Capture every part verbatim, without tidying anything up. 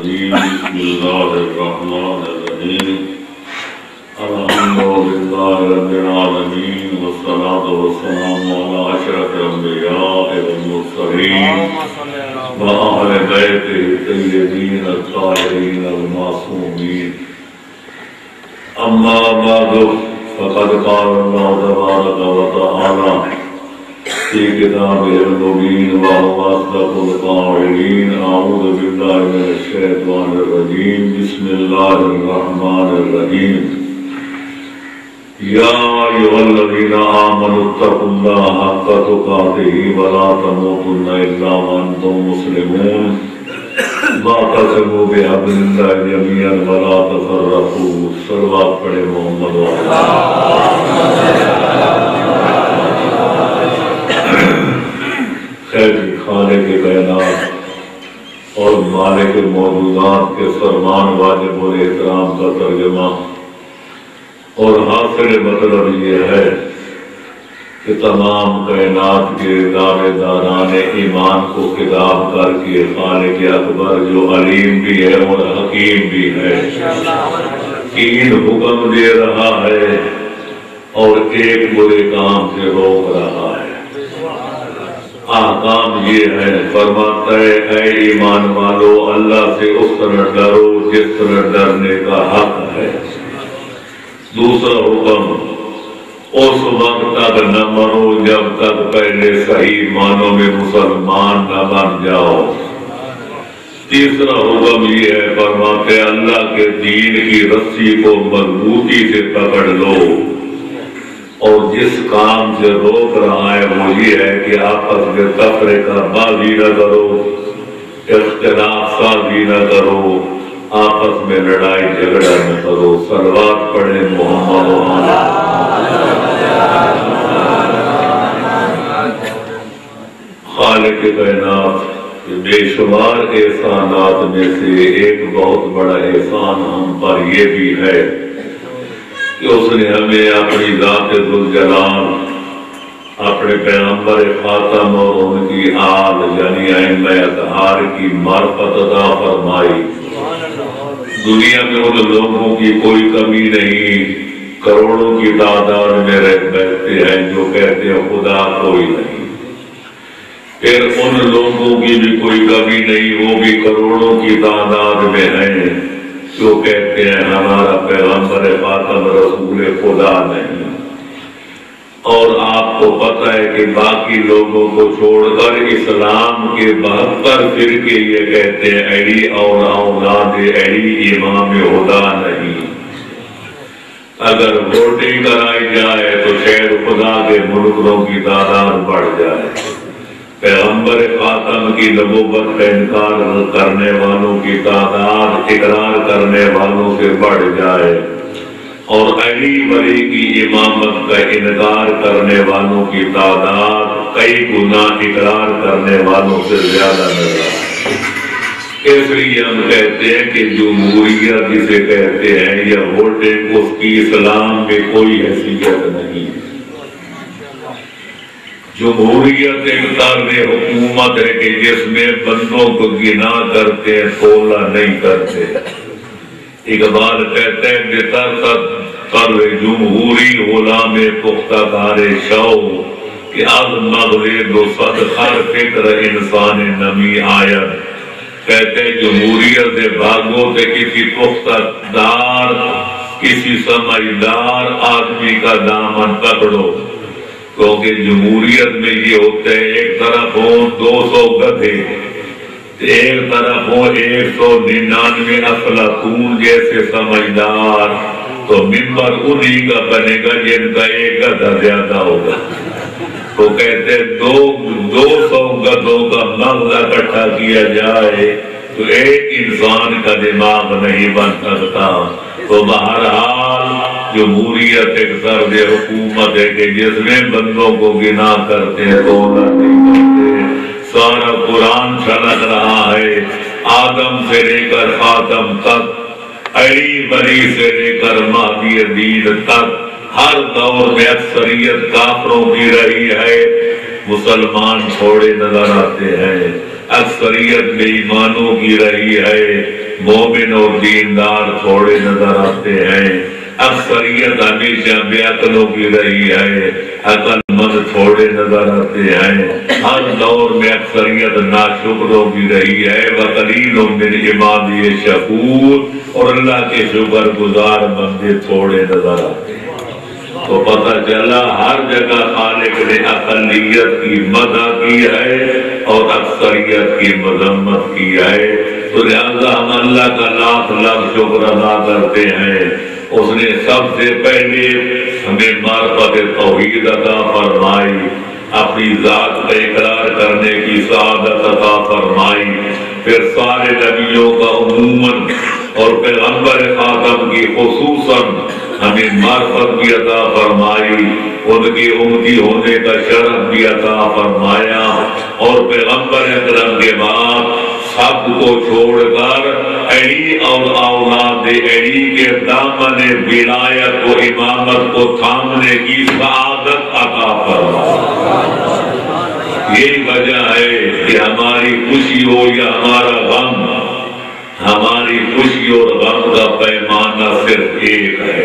الرجيم بسم الله الرحمن الرحيم الحمد لله رب العالمين والصلاة والسلام على أشرف الأنبياء والمرسلين وأهل بيته الطيبين الطاهرين المعصومين أما بعد فقد قال الله تبارك وتعالى في كتابه المبين وهو أصدق القائلين أعوذ بالله من الشيطان الرجيم بسم الله الرحمن الرحيم يا أيها الذين آمنوا اتقوا الله حق تقاته ولا تموتن إلا وأنتم مسلمون واعتصموا بحبل الله جميعا ولا تفرقوا صلوات پڑھے محمد خیر خالق کائنات اور مالک موجودات کے فرمان واجب اور احترام کا ترجمہ اور حاصل مطلب یہ ہے کہ تمام کائنات کے دعوے داران ایمان کو خطاب کر کے خالق اکبر جو علیم بھی ہے اور حکیم بھی ہے تین حکم دے رہا ہے اور ایک برے کام سے روک رہا ہے۔ احکام یہ ہے، فرماتا ہے اے ایمان والو اللہ سے اس طرح ڈرو جس طرح ڈرنے کا حق ہے۔ دوسرا حکم اس وقت تک نہ مرو جب تک پہلے صحیح معنوں میں مسلمان نہ بن جاؤ۔ تیسرا حکم یہ ہے، فرماتے اللہ کے دین کی رسی کو مضبوطی سے پکڑ لو، اور جس کام سے روک رہا ہے وہ یہ ہے کہ آپس میں تفرقہ بازی نہ کرو، اختلاف سازی نہ کرو، آپس میں لڑائی جھگڑا نہ کرو۔ صلوات پڑھیں محمد و آلہ۔ خالق کائنات بے شمار احسانات میں سے ایک بہت بڑا احسان ہم پر یہ بھی ہے کہ اس نے ہمیں اپنی ذات ذوالجلال، اپنے پیغمبر خاتم اور ان کی آل یعنی ائمہ اطہار کی معرفت عطا فرمائی۔ دنیا میں ان لوگوں کی کوئی کمی نہیں، کروڑوں کی تعداد میں رہ بیٹھتے ہیں جو کہتے ہیں خدا کوئی نہیں، پھر ان لوگوں کی بھی کوئی کمی نہیں، وہ بھی کروڑوں کی تعداد میں ہیں جو کہتے ہیں ہمارا پیغمبر خاتم رسول خدا نہیں۔ اور آپ کو پتہ ہے کہ باقی لوگوں کو چھوڑ کر اسلام کے بہتر فرقے یہ کہتے ہیں علی اور اولاد علی امام خدا نہیں۔ اگر ووٹنگ کرائی جائے تو شاید خدا کے منکروں کی تعداد بڑھ جائے، پیغمبر خاتم کی نبوت کا انکار کرنے والوں کی تعداد اقرار کرنے والوں سے بڑھ جائے، اور علی ولی کی امامت کا انکار کرنے والوں کی تعداد کئی گنا اقرار کرنے والوں سے زیادہ نظر آئے۔ اس لیے ہم کہتے ہیں کہ جمہوریت جسے کہتے ہیں یا ووٹنگ، اس کی اسلام میں کوئی حیثیت نہیں ہے۔ جمہوریت ایک طرز حکومت ہے کہ جس میں بندوں کو گنا کرتے ہیں، تولا نہیں کرتے۔ اقبال کہتے ہیں بطر طرز جمہوری غلام پختہ کار شو کہ از مغز دو صد خر فکر انسان نمی آید۔ کہتے ہیں جمہوریت سے بھاگو تے کسی پختہ دار، کسی سمجھدار آدمی کا دامن پکڑو، کیونکہ جمہوریت میں یہ ہوتا ہے ایک طرف ہوں دو سو گدھے، ایک طرف ہوں ایک سو ننانوے افلاطون جیسے سمجھدار، تو ممبر انہی کا بنے گا جن کا ایک گدھا زیادہ ہوگا۔ تو کہتے ہیں دو دو سو گدھوں کا مغز اکٹھا کیا جائے تو ایک انسان کا دماغ نہیں بن سکتا۔ تو بہرحال جمہوریت ایک طرز حکومت ہے کہ جس میں بندوں کو گنا کرتے ہیں، تولا نہیں کرتے۔ سارا قرآن چھلک رہا ہے، آدم سے لے کر خاتم تک، علی ولی سے لے کر مہدی دین تک، ہر دور میں اکثریت کافروں کی رہی ہے، مسلمان تھوڑے نظر آتے ہیں۔ اکثریت بے ایمانوں کی رہی ہے، مومن اور دیندار تھوڑے نظر آتے ہیں، اکثریت ہمیشہ بے عقلوں کی رہی ہے، عقل مند تھوڑے نظر آتے ہیں، ہر دور میں اکثریت ناشکروں کی رہی ہے، وقلیل من عبادی شکور، اور اللہ کے شکر گزار بندے تھوڑے نظر آتے ہیں۔ تو پتہ چلا ہر جگہ خالق نے اقلیت کی مدح کی ہے اور اکثریت کی مذمت کی ہے، تو لہذا ہم اللہ کا لاکھ لاکھ شکر ادا کرتے ہیں۔ اس نے سب سے پہلے ہمیں معرفت توحید عطا فرمائی، اپنی ذات کا اقرار کرنے کی سعادت عطا فرمائی، پھر سارے نبیوں کا عموماً اور پیغمبر خاتم کی خصوصاً ہمیں معرفت بھی عطا فرمائی، ان کی امتی ہونے کا شرف بھی عطا فرمایا، اور پیغمبر اکرم کے بعد سب کو چھوڑ کر علی اور اولاد علی کے دامن ولایت و امامت کو تھامنے کی سعادت عطا فرمایا۔ یہی وجہ ہے کہ ہماری خوشی ہو یا ہمارا غم، ہماری خوشی اور غم کا پیمانہ صرف ایک ہے،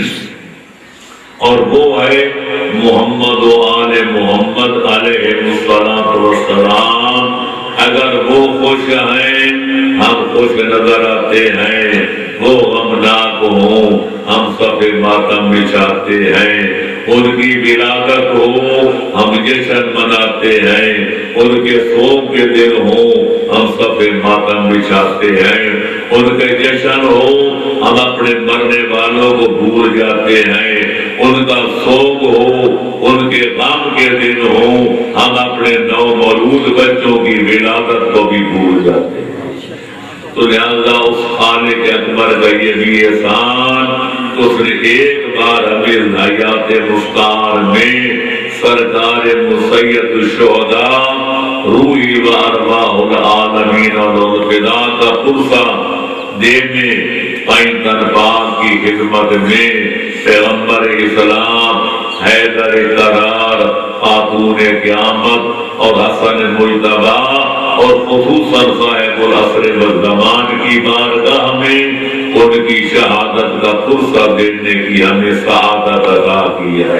اور وہ ہے محمد و آل محمد علیہ الصلوۃ والسلام۔ اگر وہ خوش ہیں ہم خوش نظر آتے ہیں، وہ غمناک ہوں ہم صفِ ماتم بچھاتے ہیں، ان کی ولادت ہو ہم جشن مناتے ہیں، ان کے سوگ کے دن ہو ہم صفِ ماتم بچھاتے ہیں، ان کے جشن ہو ہم اپنے مرنے والوں کو بھول جاتے ہیں، ان کا سوگ ہو ان کے غم کے دن ہو ہم اپنے نو مولود بچوں کی ولادت کو بھی بھول جاتے ہیں۔ تو لہذا اس خالق اکبر کا یہ بھی احسان، اس نے ایک بار ہمیں حیات مختار میں سرکار مسید الشہداء روحی و ارواح العالمین اور الفدا کا پرسہ دینے پینتن پاک کی خدمت میں پیغمبر اسلام، حیدر قرار، خاتون قیامت اور حسن مجتبی اور خصوصاً صاحب العصر والزمان کی بارگاہ میں ان کی شہادت کا پرسہ دینے کی ہمیں سعادت عطا کی ہے۔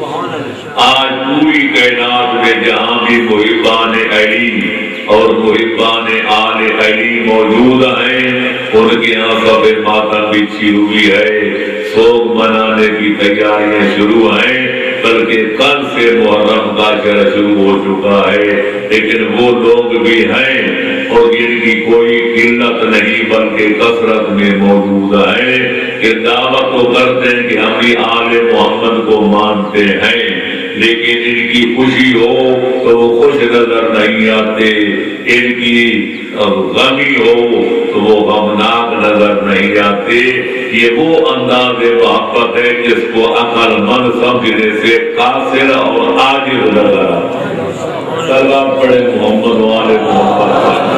آج پوری کائنات میں جہاں بھی محبان علی اور محبان آل علی موجود ہیں، ان کے یہاں صفِ ماتم بچھی ہوئی ہے، سوگ منانے کی تیاریاں شروع ہیں، بلکہ کل سے محرم کا عشرہ شروع ہو چکا ہے، لیکن وہ لوگ بھی ہیں اور جن کی کوئی قلت نہیں بلکہ کثرت میں موجود ہے، کہ دعوت تو کرتے ہیں کہ ہم بھی آل محمد کو مانتے ہیں، لیکن ان کی خوشی ہو تو وہ خوش نظر نہیں آتے، ان کی غمی ہو تو وہ غمناک نظر نہیں آتے۔ یہ وہ انداز محبت ہے جس کو عقل مند سمجھنے سے قاصر اور عاجز نظر آتا ہے۔ سلام پڑھے محمد والے محمد۔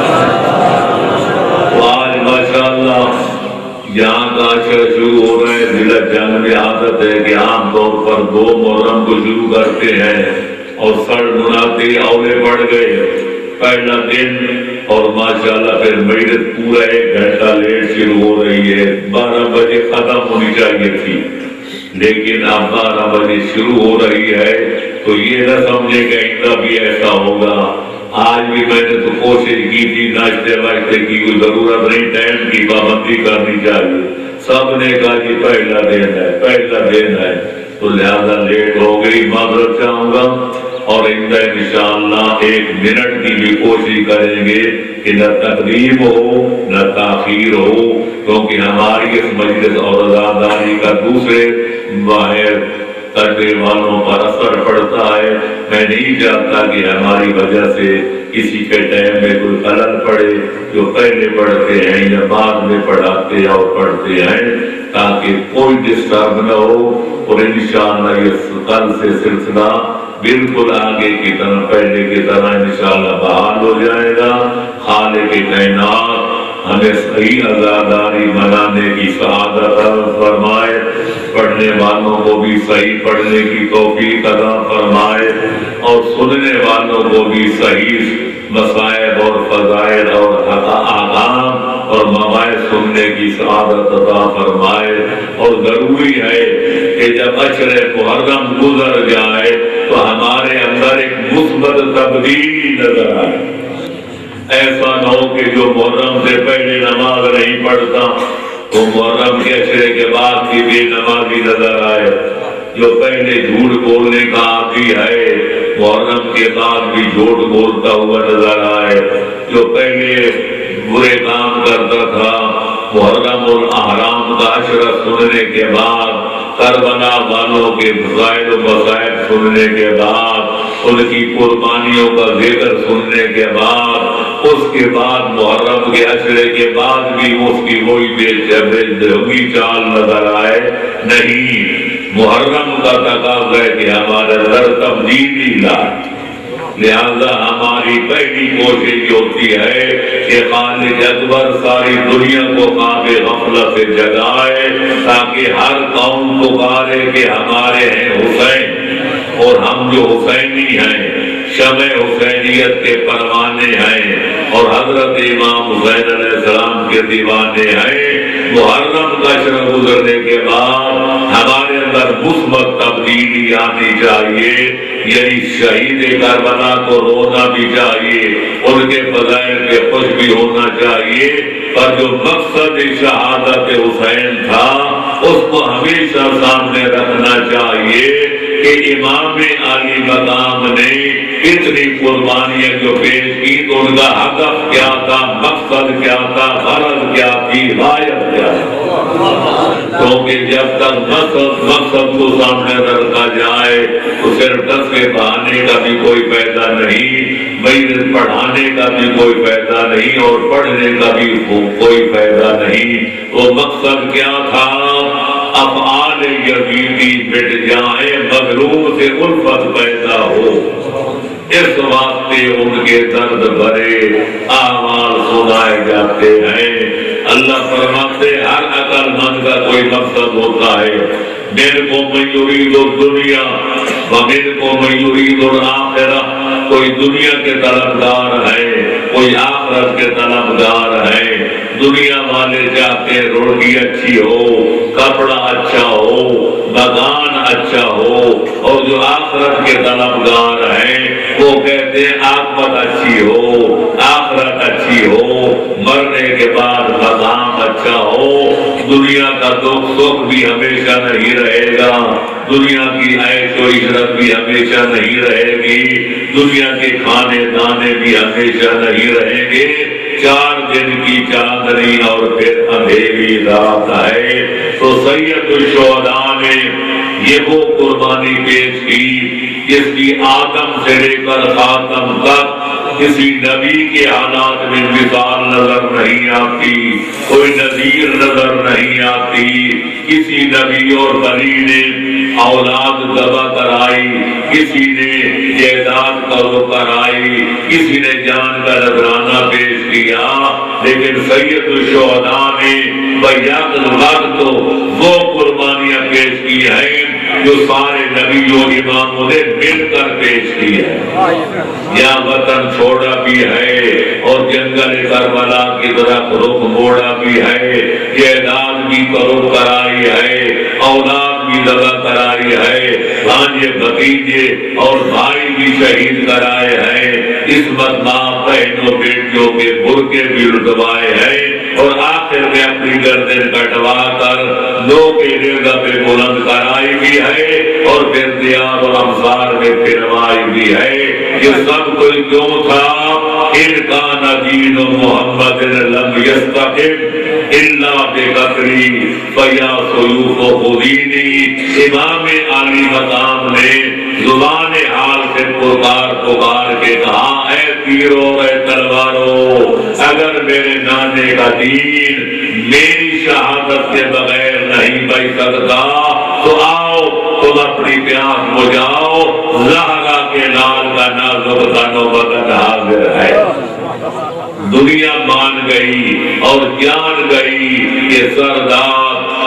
آج ماشاءاللہ یہاں کا عشرہ شروع ہو رہا ہے، ضلع جنگ میں عادت ہے کہ عام طور پر دو محرم کو شروع کرتے ہیں اور سڑ مناتے اولے بڑھ گئے پہلا دن، اور ماشاءاللہ پھر میرت پورا ایک گھنٹہ لیٹ شروع ہو رہی ہے، بارہ بجے ختم ہونی چاہیے تھی، لیکن اب بارہ بجے شروع ہو رہی ہے، تو یہ نہ سمجھے کہ اتنا بھی ایسا ہوگا۔ آج بھی میں نے تو کوشش کی تھی، ناشتے واشتے کی کوئی ضرورت نہیں، ٹائم کی پابندی کرنی چاہیے، سب نے کہا کہ پہلا دن ہے پہلا دن ہے، تو لہذا لیٹ ہو گئی، معذرت چاہوں گا، اور انشاءاللہ ایک منٹ کی بھی کوشش کریں گے کہ نہ تقدیم ہو نہ تاخیر ہو، کیونکہ ہماری اس مجلس اور عزاداری کا دوسرے باہر کرنے والوں پر اثر پڑتا ہے۔ میں نہیں چاہتا کہ ہماری وجہ سے کسی کے ٹائم میں کوئی خلل پڑے، جو پہلے پڑھتے ہیں یا بعد میں پڑھاتے اور پڑھتے ہیں، تاکہ کوئی ڈسٹرب نہ ہو، اور انشاءاللہ یہ کل سے سلسلہ بالکل آگے کی طرح پہلے کی طرح انشاءاللہ بحال ہو جائے گا۔ خالق کائنات ہمیں صحیح عزاداری منانے کی سعادت فرمائے، پڑھنے والوں کو بھی صحیح پڑھنے کی توفیق عطا فرمائے، اور سننے والوں کو بھی صحیح مصائب اور فضائل اور احکام اور مواعظ سننے کی سعادت عطا فرمائے۔ اور ضروری ہے کہ جب اشر محرم گزر جائے تو ہمارے اندر ایک مثبت تبدیلی نظر آئے۔ ایسا نہ ہو کہ جو محرم سے پہلے نماز نہیں پڑھتا تو محرم کے اشرے کے بعد بھی بے نمازی نظر آئے، جو پہلے جھوٹ بولنے کا عادی ہے محرم کے بعد بھی جھوٹ بولتا ہوا نظر آئے، جو پہلے برے کام کرتا تھا محرم الاحرام کا عشرہ سننے کے بعد، کربلا والوں کے فضائل و مصائب سننے کے بعد، ان کی قربانیوں کا ذکر سننے کے بعد، اس کے بعد محرم کے عشرے کے بعد بھی اس کی وہی بے چال نظر آئے نہیں۔ محرم کا تقاضا ہے کہ ہمارے اندر تبدیلی لائے، لہذا ہماری پہلی کوشش ہوتی ہے کہ خالق اکبر ساری دنیا کو خواب غفلت سے جگائے تاکہ ہر قوم پکارے کہ ہمارے ہیں حسین، اور ہم جو حسینی ہیں شمع حسینیت کے پروانے ہیں اور حضرت امام حسین علیہ السلام کے دیوانے ہیں۔ محرم کا عشرہ گزرنے کے بعد ہمارے اندر مثبت تبدیلی آنی چاہیے، یعنی شہید کربلا کو رونا بھی چاہیے، ان کے فضائل پہ خوش بھی ہونا چاہیے، پر جو مقصد شہادت حسین تھا اس کو ہمیشہ سامنے رکھنا چاہیے کہ امام علی مقام نے اتنی قربانیاں جو پیش کی تو ان کا ہدف کیا تھا، مقصد کیا تھا، غرض کیا تھی، غایت کیا تھی۔ کیونکہ جب تک مقصد مقصد کو سامنے رکھا جائے تو صرف تصویر بہانے کا بھی کوئی فائدہ نہیں، مجلس پڑھانے کا بھی کوئی فائدہ نہیں، اور پڑھنے کا بھی کوئی فائدہ نہیں۔ وہ مقصد کیا تھا؟ افعال یزیدی مٹ جائے، مغلوب سے الفت پیدا ہو، اس واسطے ان کے درد بھرے اعمال سنائے جاتے ہیں۔ اللہ فرماتے ہر عقل مند کا کوئی مقصد ہوتا ہے، میرے کو من یرید الدنیا ومیرے کو من یرید الآخرہ، کوئی دنیا کے طلبگار ہے، کوئی آخرت کے طلبگار ہے۔ دنیا والے چاہتے ہیں روٹی اچھی ہو، کپڑا اچھا ہو، مکان اچھا ہو، اور جو آخرت کے طلبگار ہیں وہ کہتے ہیں عاقبت اچھی ہو، آخرت اچھی ہو، مرنے کے بعد مقام اچھا ہو۔ دنیا کا دکھ سکھ بھی ہمیشہ نہیں رہے گا، دنیا کی عیش و عشرت بھی ہمیشہ نہیں رہے گی، دنیا کے کھانے دانے بھی ہمیشہ نہیں رہیں گے۔ چار دن کی چاندنی اور پھر اندھیری رات ہے۔ تو سید الشہداء نے یہ وہ قربانی پیش کی جس کی آدم سے لے کر خاتم تک کسی نبی کے حالات میں مثال نظر نہیں آتی، کوئی نظیر نظر نہیں آتی۔ کسی نبی اور ولی نے اولاد ذبح کرائی، کسی نے جائیداد کرو کرائی، کسی نے جان کا نذرانہ پیش کیا، لیکن سید الشہداء نے بیعت الوقت وہ قربانیاں پیش کی ہیں جو سارے نبیوں اماموں نے مل کر پیش کی ہے۔ یا وطن چھوڑا بھی ہے اور جنگل کربلا کی طرف رخ موڑا بھی ہے، جائیداد بھی کرو کرائی ہے، اولاد بھی ذبح کرائی ہے، بھانجے بھتیجے اور بھائی بھی شہید کرائے ہیں، عصمت ماں بہنوں بیٹیوں کے برقعے بھی لٹوائے ہیں، اور آخر میں اپنی گردن کٹوا کر لو کے ریزہ پہ بلند کرائی بھی ہے، اور پھر دیار اور امثال میں پھروائی بھی ہے۔ یہ سب کچھ کیوں تھا؟ ان کا دین محمد لم یستقم الا بقتلی فیا سیوف خذینی۔ امام علی مقام نے زبان حال سے پکار پکار کے کہا، اے تیرو اے تلوارو، اگر میرے نانے کا دین میری شہادت کے بغیر نہیں بچ سکتا تو آؤ تم اپنی پیاس بجھاؤ، زہرا کے لال کا نازک تن و بدن حاضر ہے۔ دنیا مان گئی اور جان گئی کہ سردار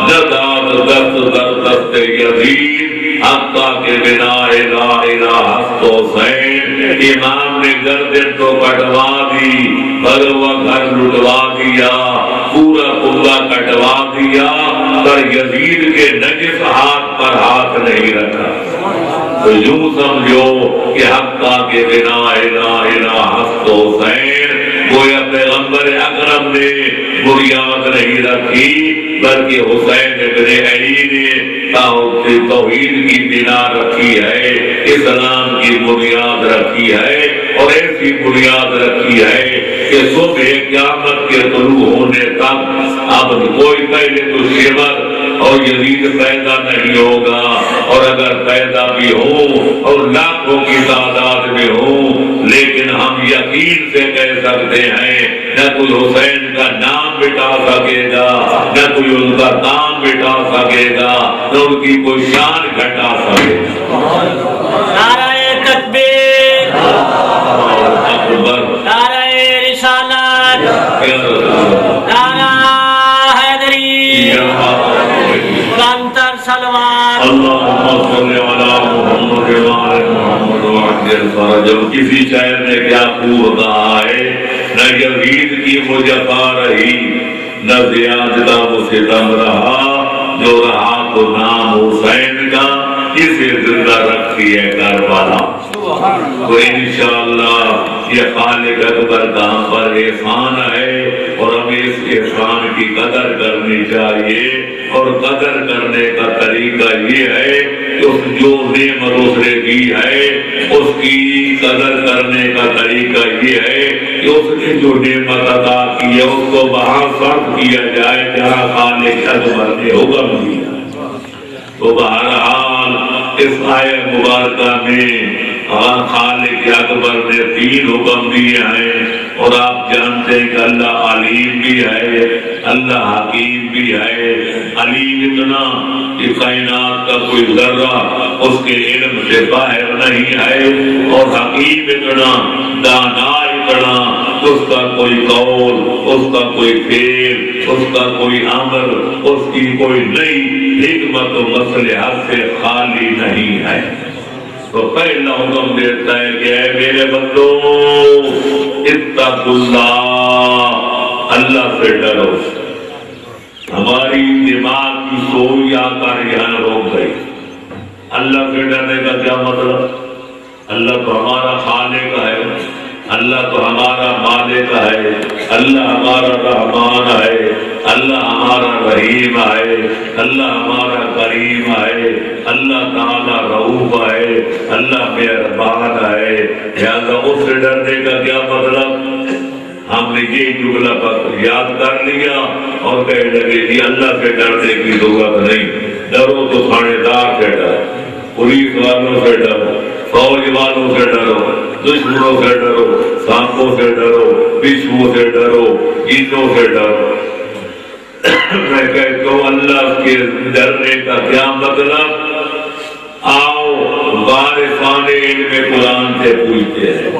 نزاد دست در دست یزید حقا کے بنا الہ الہ ہست حسین امام نے گردن تو کٹوا دی بھروا گھر لٹوا دیا پورا قبلہ کٹوا دیا پر یزید کے نجس ہاتھ پر ہاتھ نہیں رکھا تو یوں سمجھو کہ حقا کے بنا الہ الہ ہست حسین گویا پیغمبر اکرم نے بنیاد نہیں رکھی بلکہ حسین ابن علی نے توحید کی بنا رکھی ہے اسلام کی بنیاد رکھی ہے اور ایسی بنیاد رکھی ہے کہ صبح قیامت کے طلوع ہونے تک اب کوئی پہلے تو شمر اور یزید پیدا نہیں ہوگا اور اگر پیدا بھی ہو اور لاکھوں کی تعداد میں ہو لیکن ہم یقین سے کہہ سکتے ہیں نہ کوئی حسین کا نام مٹا سکے گا نہ کوئی ان کا نام مٹا سکے گا نہ ان کی کوئی شان گھٹا سکے گا نعرہ تکبیر اکبر نعرہ رسالت نعرہ حیدری کانتر سلمان اللہم صلی علی محمد وعلی محمد وعجل فرجم کسی شاعر نے کیا خوب کہا ہے نہ یزید کی مجفا رہی نہ زیادہ ستم رہا جو رہا تو نام حسین کا اسے زندہ رکھتی ہے کربلا تو انشاءاللہ یہ خالق اکبر کا ہم پر احسان ہے اور ہمیں اس احسان کی قدر کرنی چاہیے اور قدر کرنے کا طریقہ یہ ہے کہ اس جو نعمت اس نے دی ہے اس کی قدر کرنے کا طریقہ یہ ہے کہ اس نے جو نعمت عطا کی ہے اس کو وہاں صرف کیا جائے جہاں خالق اکبر نے حکم دیا تو بہرحال اس آیہ مبارکہ میں خالق اکبر نے تین حکم دیے ہیں اور آپ جانتے ہیں کہ اللہ علیم بھی ہے اللہ حکیم بھی ہے علیم اتنا کہ کائنات کا کوئی ذرہ اس کے علم سے باہر نہیں ہے اور حکیم اتنا دانا اتنا اس کا کوئی قول اس کا کوئی فعل اس کا کوئی امر اس کی کوئی نئی حکمت و مصلحت سے خالی نہیں ہے تو پہلا حکم دیتا ہے کہ اے میرے بندو اتقوا اللہ اللہ سے ڈرو ہماری دماغ کی سوئی آ کر یہاں روک گئی اللہ سے ڈرنے کا کیا مطلب اللہ تو ہمارا خالق ہے اللہ تو ہمارا مالک ہے اللہ ہمارا رحمان ہے اللہ ہمارا رحیم ہے اللہ ہمارا کریم ہے اللہ تعالیٰ رؤوف ہے اللہ مہربان ہے لہذا اس سے ڈرنے کا کیا مطلب ہم نے یہ جملہ پر یاد کر لیا اور کہنے لگے جی اللہ سے ڈرنے کی ضرورت نہیں ڈرو تو تھانے دار سے ڈرو پولیس والوں سے ڈرو فوج والوں سے ڈرو دشمنوں سے ڈرو سانپوں سے ڈرو بچھوؤں سے ڈرو جنوں سے ڈرو میں کہتا ہوں اللہ کے ڈرنے کا کیا مطلب آؤ وارثان علم قرآن سے پوچھتے ہیں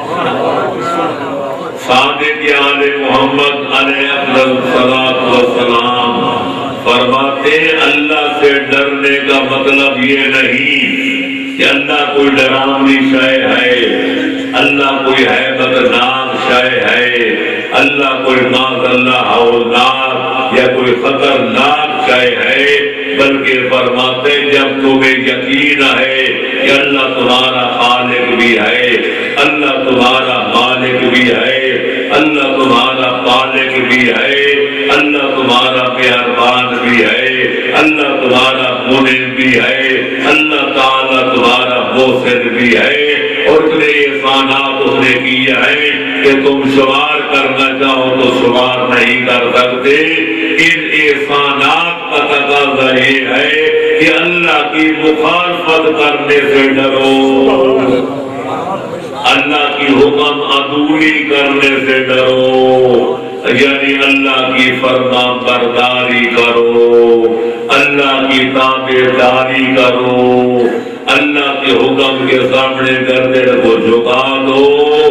صادق آل محمد علیہ الصلوۃ والسلام فرماتے ہیں اللہ سے ڈرنے کا مطلب یہ نہیں کہ اللہ کوئی ڈراؤنی شے ہے اللہ کوئی ہیبت ناک شے ہے اللہ کوئی معاذ اللہ ہولناک یا کوئی خطرناک شے ہے بلکہ فرماتے جب تمہیں یقین ہے کہ اللہ تمہارا خالق بھی ہے اللہ تمہارا مالک بھی ہے اللہ تمہارا پالک بھی ہے اللہ تمہارا مہربان بھی ہے اللہ تمہارا منعم بھی ہے اللہ تعالیٰ تمہارا محسن بھی ہے اور اتنے احسانات اس نے کیے ہیں کہ تم شمار کرنا چاہو تو شمار نہیں کر سکتے ان احسانات کا تقاضا یہ ہے کہ اللہ کی مخالفت کرنے سے ڈرو اللہ کی حکم عدولی کرنے سے ڈرو یعنی اللہ کی فرما برداری کرو اللہ کی تابعداری کرو اللہ کے حکم کے سامنے گردن کو جھکا دو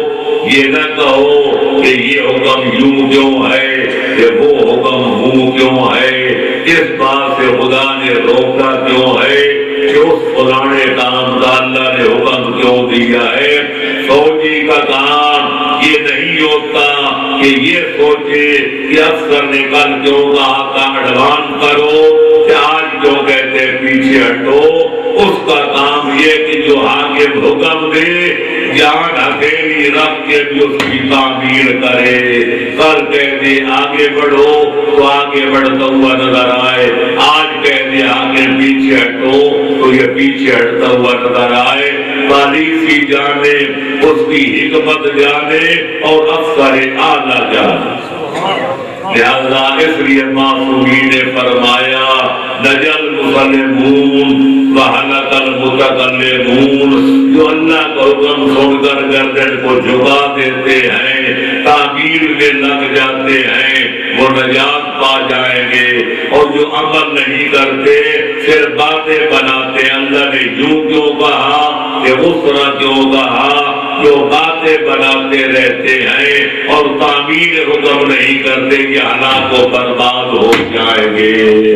یہ نہ کہو کہ یہ حکم یوں کیوں ہے کہ وہ حکم ہوں کیوں ہے، اس بات سے خدا نے روکا کیوں ہے کہ اس فلانے کام کا اللہ نے حکم کیوں دیا ہے۔ فوجی کا کام یہ نہیں ہوتا کہ یہ سوچے کہ افسر نے کل کیوں کہا تھا ایڈوانس کرو، کہ آج کیوں کہتے پیچھے ہٹو۔ اس کا کام یہ کہ جو آگے حکم دے جان ہتھیلی رکھ کے بھی اس کی تعمیر کرے، کل کہہ دے آگے بڑھو تو آگے بڑھتا ہوا نظر آئے، آج کہہ دے آگے پیچھے ہٹو تو یہ پیچھے ہٹتا ہوا نظر آئے۔ پالیسی جانے، اس کی حکمت جانے اور افسر اعلیٰ جانے۔ لہذا اس لیے معصومین نے فرمایا نجل مسلمون وحلق المتکلمون، جو اللہ کا حکم سن کر گردن کو جھکا دیتے ہیں، تعبیر میں لگ جاتے ہیں، وہ نجات پا جائیں گے۔ اور جو عمل نہیں کرتے صرف باتیں بناتے، اللہ نے یوں کیوں کہا کہ اس طرح کیوں کہا، جو باتیں بناتے رہتے ہیں اور تعمیر حکم نہیں کرتے، یہ ہلاک و برباد ہو جائیں گے۔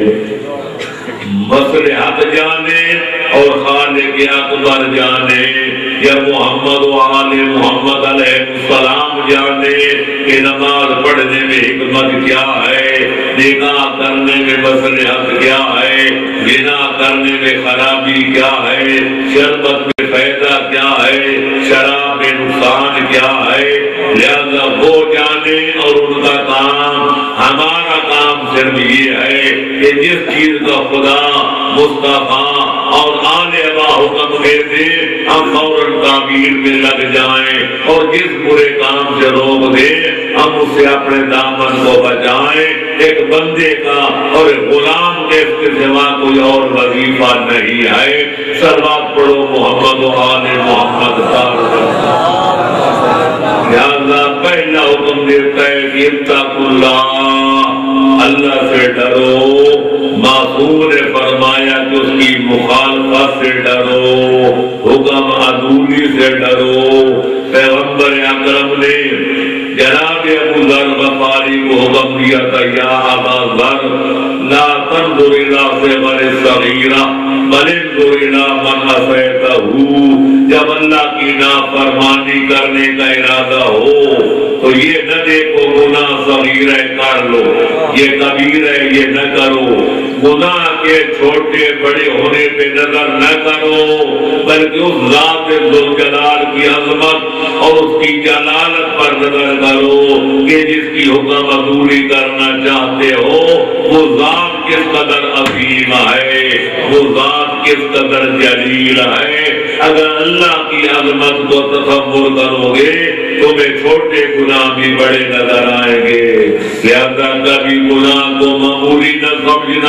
مصلحت جانے اور خالق اکبر جانے، یا محمد و آل محمد علیہ السلام جانے کہ نماز پڑھنے میں حکمت کیا ہے، نکاح کرنے میں مصلحت کیا ہے، بنا کرنے میں خرابی کیا ہے، شربت میں فائدہ کیا ہے، شراب میں نقصان کیا ہے۔ لہذا وہ جانے اور ان کا کام، ہمارا کام صرف یہ ہے کہ جس چیز کا خدا مصطفیٰ اور آنے والا حکم دے دے ہم فوراً تعمیر میں لگ جائیں، اور جس برے کام سے روک دے ہم اس سے اپنے دامن کو بچائیں۔ ایک بندے کا اور ایک غلام کے اس کے سوا کوئی اور وظیفہ نہیں ہے۔ صلوات پڑھو محمد و آل محمد صلی لہذا پہلا حکم دیتا ہے کہ اتقوا اللہ، اللہ سے ڈرو۔ معصوم نے فرمایا کہ اس کی مخالفت سے ڈرو، حکم عدولی سے ڈرو۔ پیغمبر اکرم نے جناب ابو ذر غفاری کو حکم دیا تھا، یا ابا ذر لا تنظر الى صغر الصغیرہ بل انظر الى من عصیتہ۔ جب اللہ کی نافرمانی کرنے کا ارادہ ہو تو یہ نہ دیکھو گناہ صغیر ہے کر لو، یہ کبیر ہے یہ نہ کرو، گناہ کے چھوٹے بڑے ہونے پہ نظر نہ کرو، بلکہ اس ذات ذوالجلال کی عظمت اور اس کی جلالت پر نظر کرو کہ جس کی حکم عدولی کرنا چاہتے ہو وہ ذات کس قدر عظیم ہے، وہ ذات کس قدر جلیل ہے۔ اگر اللہ کی عظمت کو تصور کرو گے تمہیں چھوٹے گناہ بھی بڑے نظر آئیں گے۔ لہذا کبھی گناہ کو معمولی نہ سمجھنا،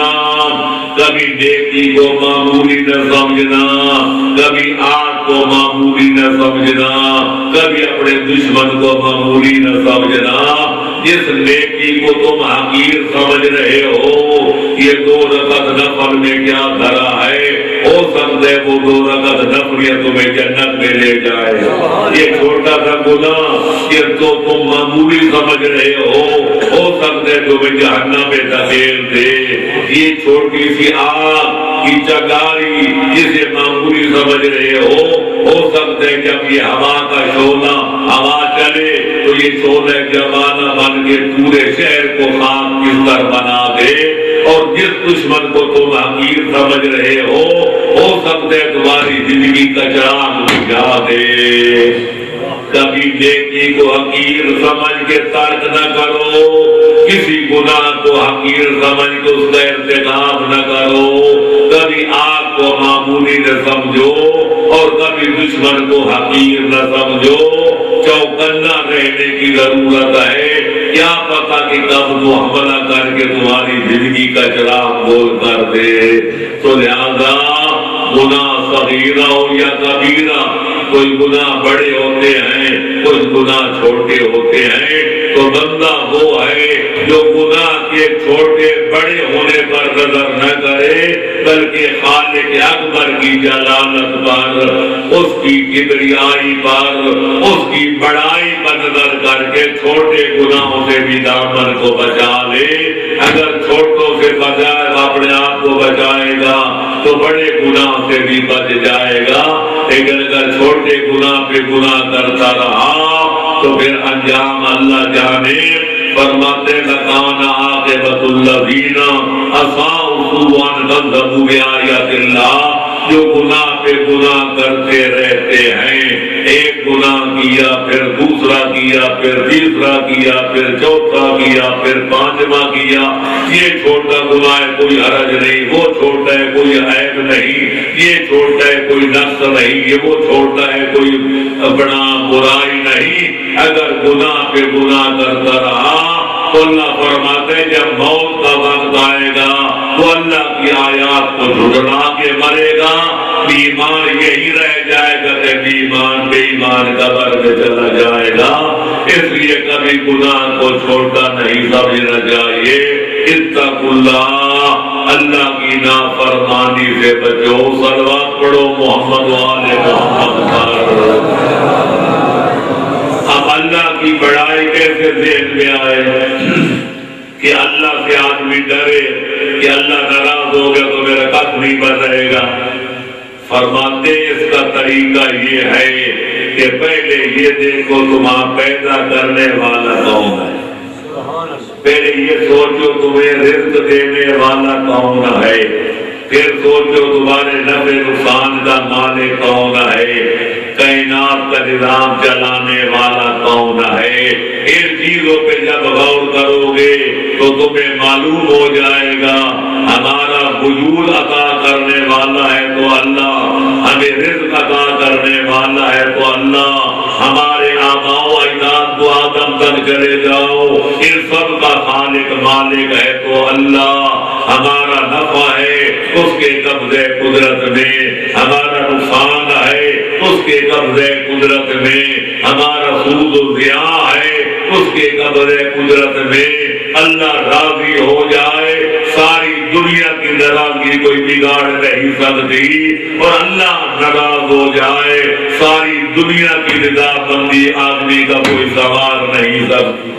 کبھی نیکی کو معمولی نہ سمجھنا، کبھی آگ کو معمولی نہ سمجھنا، کبھی اپنے دشمن کو معمولی نہ سمجھنا۔ جس نیکی کو تم حقیر سمجھ رہے ہو، یہ دو رکعت نفل میں کیا دھرا ہے، ہو سکتا ہے وہ دو رکعت نفل تمہیں جنت میں لے جائے۔ یہ چھوٹا سا گناہ یہ تو تم معمولی سمجھ رہے ہو ہو سکتا ہے تمہیں جہنم میں دھکیل دے۔ یہ چھوٹی سی آگ کی چنگاری جسے معمولی سمجھ رہے ہو ہو سکتا ہے جب یہ ہوا کا شعلہ ہوا چلے تو یہ شعلہ جوانہ بن کے پورے شہر کو خاک بستر بنا دے۔ اور جس دشمن کو تم حقیر سمجھ رہے ہو ہو سکتا ہے تمہاری زندگی کا چراغ بجھا دے۔ کبھی نیکی کو حقیر سمجھ کے ترک نہ کرو، کسی گناہ کو حقیر سمجھ کے اس کا ارتکاب نہ کرو، کبھی آگ کو معمولی نہ سمجھو اور کبھی دشمن کو حقیر نہ سمجھو۔ چوکنا رہنے کی ضرورت ہے، کیا پتا کہ کب وہ حملہ کر کے تمہاری زندگی کا چراغ گول کر دے۔ تو لہذا گناہ صغیرہ ہو یا کبیرہ کوئی گناہ بڑے ہوتے ہیں کچھ گناہ چھوٹے ہوتے ہیں، تو بندہ وہ ہے جو گناہ کے چھوٹے بڑے ہونے پر نظر نہ کرے بلکہ خالق اکبر کی جلالت پر، اس کی کبریائی پر، اس کی بڑائی پر نظر کر کے چھوٹے گناہوں سے بھی دامن کو بچا لے۔ اگر چھوٹوں سے بچائے اپنے آپ کو بچائے گا تو بڑے گناہ سے بھی بچ جائے گا، لیکن اگر چھوٹے گناہ پہ گناہ کرتا رہا تو پھر انجام اللہ جانے۔ فرماتے لکان عاقبۃ الذین اساءوا سوءا کذبوا بآیات اللہ، جو گناہ پہ گناہ کرتے رہتے ہیں، ایک گناہ کیا پھر دوسرا کیا پھر تیسرا کیا پھر چوتھا کیا پھر پانچواں کیا، یہ چھوٹا گناہ ہے کوئی حرج نہیں، وہ چھوٹا ہے کوئی عیب نہیں، یہ چھوٹا ہے کوئی نقص نہیں، یہ وہ چھوٹا ہے کوئی بڑا برائی نہیں۔ اگر گناہ پہ گناہ کرتا رہا تو اللہ فرماتے ہیں جب موت کا وقت آئے گا وہ اللہ کی آیات کو جھٹلا کے مرے گا، ایمان یہی رہ جائے گا کہ ایمان بے ایمان قبر میں چلا جائے گا۔ اس لیے کبھی گناہ کو چھوٹا نہیں سمجھنا چاہیے۔ اتقوا اللہ، اللہ کی نافرمانی سے بچو۔ صلوات پڑھو محمد وآل محمد پر۔ اب اللہ کی بڑائی کیسے ذہن میں آئے کہ اللہ سے آدمی ڈرے کہ اللہ ناراض ہو گیا تو میرا کچھ نہیں بن رہے گا؟ فرماتے اس کا طریقہ یہ ہے کہ پہلے یہ دیکھو تمہاں پیدا کرنے والا کون ہے، پہلے یہ سوچو تمہیں رزق دینے والا کون ہے، پھر سوچو تمہارے نفع نقصان کا مالک کون ہے، کائنات کا نظام چلانے والا کون ہے۔ ان چیزوں پہ جب غور کرو گے تو تمہیں معلوم ہو جائے گا ہمارا وجود عطا کرنے والا ہے تو اللہ، ہمیں رزق عطا کرنے والا ہے تو اللہ، ہمارے آباء و اجداد کو آدم تک چلے جاؤ ان سب کا خالق مالک ہے تو اللہ، ہمارا نفع ہے اس کے قبضے قدرت میں، ہمارا نقصان ہے اس کے قبضے قدرت میں، ہمارا سود و ضیاع ہے اس کے قبضے قدرت میں۔ اللہ راضی ہو جائے ساری دنیا کی ناراضگی کوئی بگاڑ نہیں سکتی، اور اللہ ناراض ہو جائے ساری دنیا کی رضا بندی آدمی کا کوئی سوال نہیں سکتی۔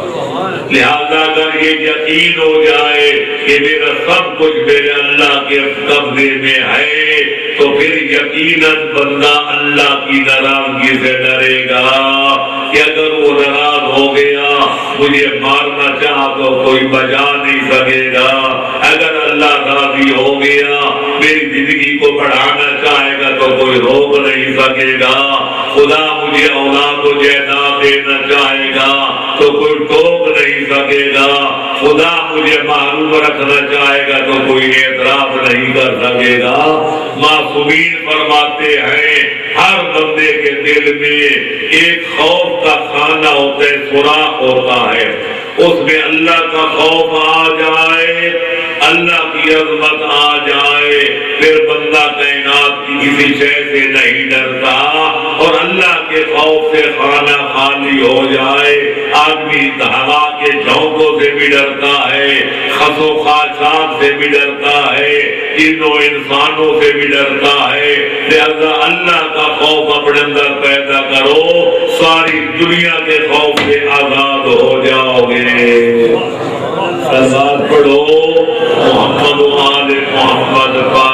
لہذا اگر یہ یقین ہو جائے کہ میرا سب کچھ میرے اللہ کے قبضے میں ہے تو پھر یقیناً بندہ اللہ کی ناراضگی سے ڈرے گا کہ اگر وہ ناراض ہو گیا مجھے مارنا چاہا تو کوئی بچا نہیں سکے گا، اگر اللہ راضی ہو گیا میری زندگی کو بڑھانا چاہے گا تو کوئی روک نہیں سکے گا، خدا مجھے اولاد و جائیداد دینا چاہے گا تو کوئی ٹوک نہیں سکے گا، خدا مجھے محروم رکھنا چاہے گا تو کوئی اعتراض نہیں کر سکے گا۔ معصومین فرماتے ہیں ہر بندے کے دل میں ایک خوف کا خانہ ہوتا ہے، سوراخ ہوتا ہے، اس میں اللہ کا خوف آ جائے، اللہ کی عظمت آ جائے، پھر بندہ کائنات کی کسی شے سے نہیں ڈرتا، اور اللہ کے خوف سے خانہ خالی ہو جائے آدمی ہوا کے جھونکوں سے بھی ڈرتا ہے، خس و خاشاک سے بھی ڈرتا ہے، جنوں انسانوں سے بھی ڈرتا ہے۔ لہذا اللہ کا خوف اپنے اندر پیدا کرو، ساری دنیا کے خوف سے آزاد ہو جاؤ گے۔ سلوات پڑھو محمد و آل محمد پر۔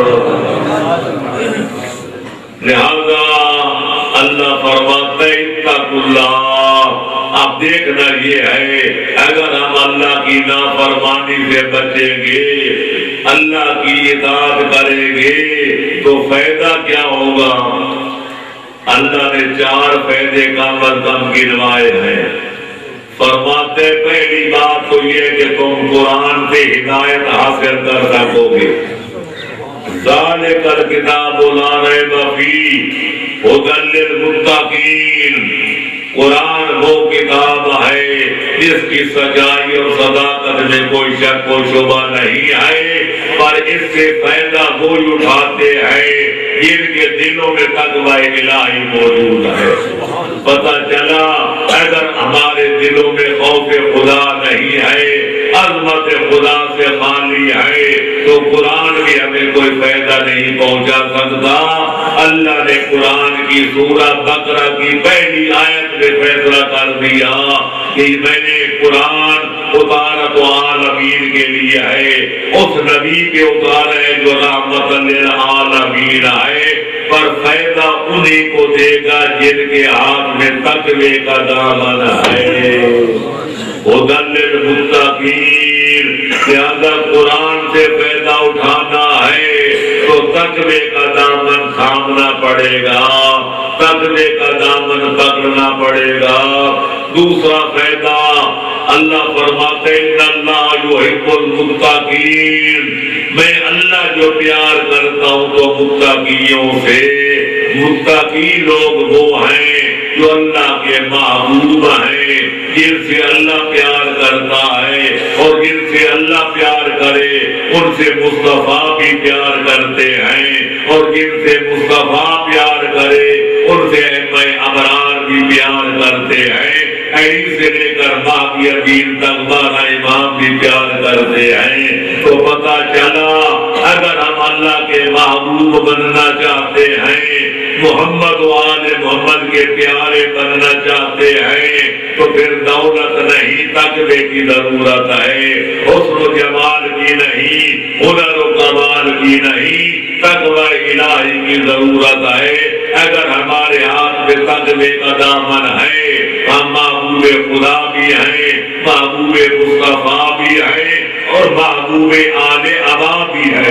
لہذا اللہ فرماتا ہے اتقوا اللہ۔ اب دیکھنا یہ ہے اگر ہم اللہ کی نافرمانی سے بچیں گے، اللہ کی اطاعت کریں گے تو فائدہ کیا ہوگا؟ اللہ نے چار فائدے کم از کم گنوائے ہیں۔ فرماتے پہلی بات تو یہ کہ تم قرآن سے ہدایت حاصل کر سکو گے۔ ذالک الکتاب لا ریب فیہ ھدی للمتقین، قرآن وہ کتاب ہے جس کی سچائی اور صداقت میں کوئی شک و شبہ نہیں ہے، پر اس سے فائدہ وہی اٹھاتے ہیں جن کے دلوں میں تقوی الہی موجود ہے۔ پتہ چلا اگر ہمارے دلوں میں خوف خدا نہیں ہے، عظمت خدا سے خالی ہے، تو قرآن بھی ہمیں کوئی فائدہ نہیں پہنچا سکتا۔ اللہ نے قرآن کی سورہ بقرہ کی پہلی آیت میں فیصلہ کر دیا کہ میں نے قرآن اتارا تو عالمین کے لیے ہے، اس نبی کے اتارا ہے جو رحمت للعالمین ہے، پر فائدہ انہیں کو دے گا جن کے ہاتھ میں تقوی کا دامن ہے۔ ہدی للمتقین، لہذا قرآن سے فائدہ اٹھانا ہے تو تقوی کا دامن تھامنا پڑے گا، تقوی کا دامن پکڑنا پڑے گا۔ دوسرا فائدہ اللہ فرماتے ہیں اللہ یحب المتقین، میں اللہ جو پیار کرتا ہوں تو متقیوں سے۔ متقی لوگ وہ ہیں جو اللہ کے محبوب ہیں، جن سے اللہ پیار کرتا ہے، اور جن سے اللہ پیار کرے ان سے مصطفیٰ بھی پیار کرتے ہیں، اور جن سے مصطفیٰ پیار کرے ان سے ائمہ ابرار بھی پیار کرتے ہیں، علی سے لے کر باقی دین تک بارہ امام بھی پیار کرتے ہیں۔ تو پتہ چلا اگر ہم اللہ کے محبوب بننا چاہتے ہیں، محمد و آل محمد کے پیارے بننا چاہتے ہیں، تو پھر دولت نہیں تقوی کی ضرورت ہے، حسن و جمال کی نہیں، ہنر و کمال کی نہیں، تقوی الہی کی ضرورت ہے۔ اگر ہمارے ہاتھ میں تقوی کا دامن ہے، ہم محبوب خدا بھی ہیں، محبوب مصطفیٰ بھی ہیں، اور محبوب آل ابا بھی ہے۔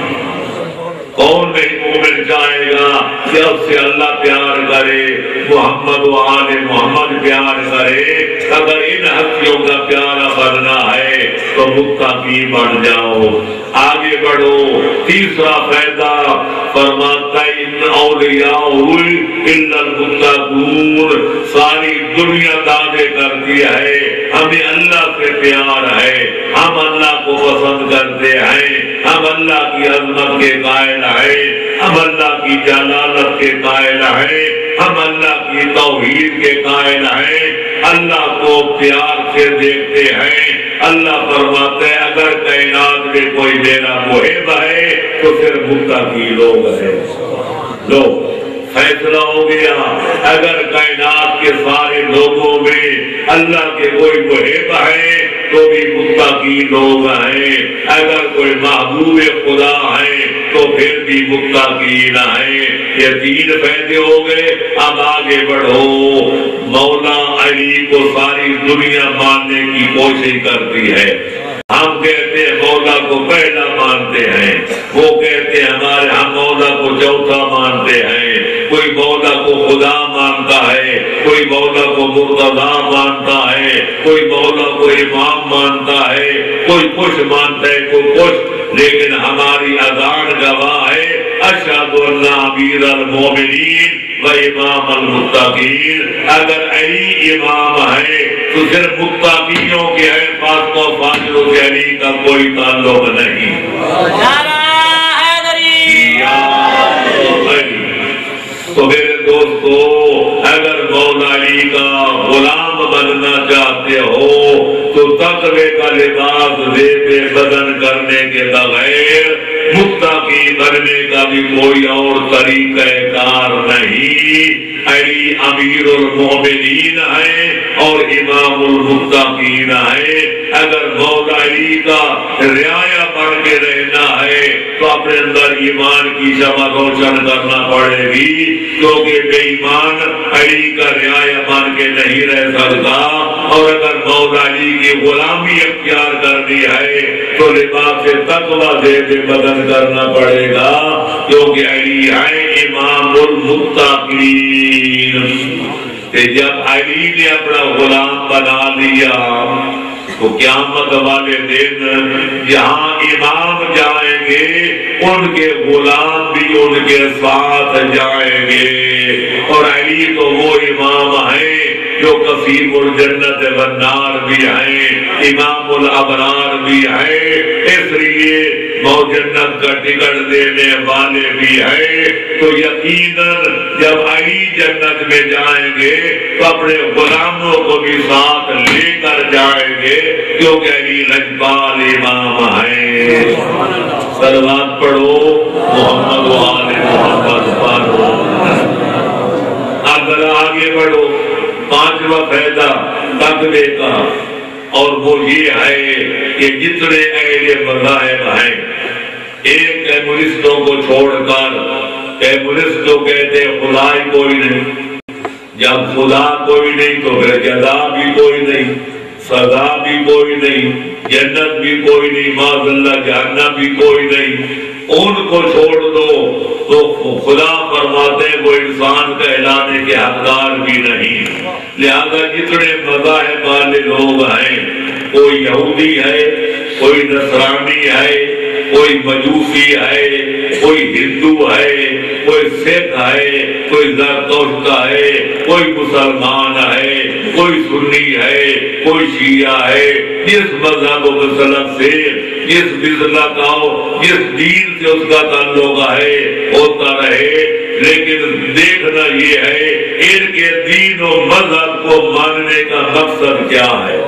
کون نہیں مومن چاہے گا کہ اب سے اللہ پیار کرے، محمد و آل محمد پیار کرے؟ اگر ان ہستیوں کا پیارا بننا ہے تو متقی بن جاؤ، آگے بڑھو۔ تیسرا فائدہ فرماتا ہے ان اولیاء الا المتقون، ساری دنیا دعوے کرتی ہے ہمیں اللہ سے پیار ہے، ہم اللہ کو پسند کرتے ہیں، ہم اللہ کی عظمت کے قائل ہیں، ہم اللہ کی جلالت کے قائل ہیں، ہم اللہ کی توحید کے قائل ہیں، اللہ کو پیار سے دیکھتے ہیں۔ اللہ فرماتے ہیں اگر کائنات میں کوئی میرا محب ہے تو پھر متقی لوگ ہیں۔ لوگ فیصلہ ہو گیا، اگر کائنات کے سارے لوگوں میں اللہ کے کوئی محب ہے تو بھی متقی لوگ ہیں، اگر کوئی محبوب خدا ہے تو پھر بھی متقین ہیں۔ یہ تین فائدے ہو گئے۔ اب آگے بڑھو۔ مولا علی کو ساری دنیا ماننے کی کوشش کرتی ہے، ہم کہتے ہیں مولا کو پہلا مانتے ہیں، وہ کہتے ہیں ہمارے ہم مولا کو چوتھا مانتے ہیں، کوئی مولا کو خدا مانتا ہے، کوئی مولا کو مرتضیٰ مانتا ہے، کوئی مولا کو امام مانتا ہے، کوئی کچھ مانتا ہے کوئی کچھ، لیکن ہماری اذان گواہ ہے اشہد ان امیر المومنین و امام المتقین۔ اگر علی امام ہے تو صرف متقیوں کے ہیں، فاطمہ و فاضلوں سے علی کا کوئی تعلق نہیں۔ تو میرے دوستو اگر مولا علی کا غلام بننا چاہتے ہو تو تقوی کا لباس زیب بدن کرنے کے بغیر متقی بننے کا بھی کوئی اور طریقہ کار نہیں۔ علی امیر المومنین ہے اور امام المتقین ہے۔ اگر مولا علی کا رعایا بن کے رہنا ہے تو اپنے اندر ایمان کی شمع روشن کرنا پڑے گی، کیونکہ بے ایمان علی کا رعایا بن کے نہیں رہ سکتا۔ اور اگر مولا علی کی غلامی اختیار کرنی ہے تو لباس تقوی زیب بدن کرنا پڑے گا، کیونکہ علی ہے امام المتقین۔ کہ جب علی نے اپنا غلام بنا لیا تو قیامت والے دن جہاں امام جائیں گے ان کے غلام بھی ان کے ساتھ جائیں گے۔ اور علی تو وہ امام ہیں جو قسیم الجنت والنار بھی ہیں، امام الابرار بھی ہیں، اس لیے وہ جنت کا ٹکٹ دینے والے بھی ہیں۔ تو یقیناً جب علی جنت میں جائیں گے تو اپنے غلاموں کو بھی ساتھ لے کر جائیں گے، کیونکہ علی لجپال امام ہیں۔ صلوات پڑھو محمد و آل محمد پڑھو۔ اب ذرا آگے بڑھو، پانچواں فائدہ تقوی کا، اور وہ یہ ہے کہ جتنے اہل مذاہب ہیں، ایک کمیونسٹوں کو چھوڑ کر، کمیونسٹ تو کہتے ہیں خدا ہی کوئی نہیں، جب خدا کوئی نہیں تو پھر جزا بھی کوئی نہیں، سزا بھی کوئی نہیں، جنت بھی کوئی نہیں، معاذ اللہ جہنم بھی کوئی نہیں، ان کو چھوڑ دو تو خدا فرماتے ہیں وہ انسان کہلانے کے حقدار بھی نہیں۔ لہذا جتنے مذاہب والے لوگ ہیں، کوئی یہودی ہے، کوئی نصرانی ہے، کوئی مجوسی ہے، کوئی ہندو ہے، کوئی سکھ ہے، کوئی زرتشت ہے، کوئی مسلمان ہے، کوئی سنی ہے، کوئی شیعہ ہے، جس مذہب و مسلک سے، جس مذہب کا جس دین سے اس کا تعلق ہے ہوتا رہے، لیکن دیکھنا یہ ہے ان کے دین و مذہب کو ماننے کا مقصد کیا ہے۔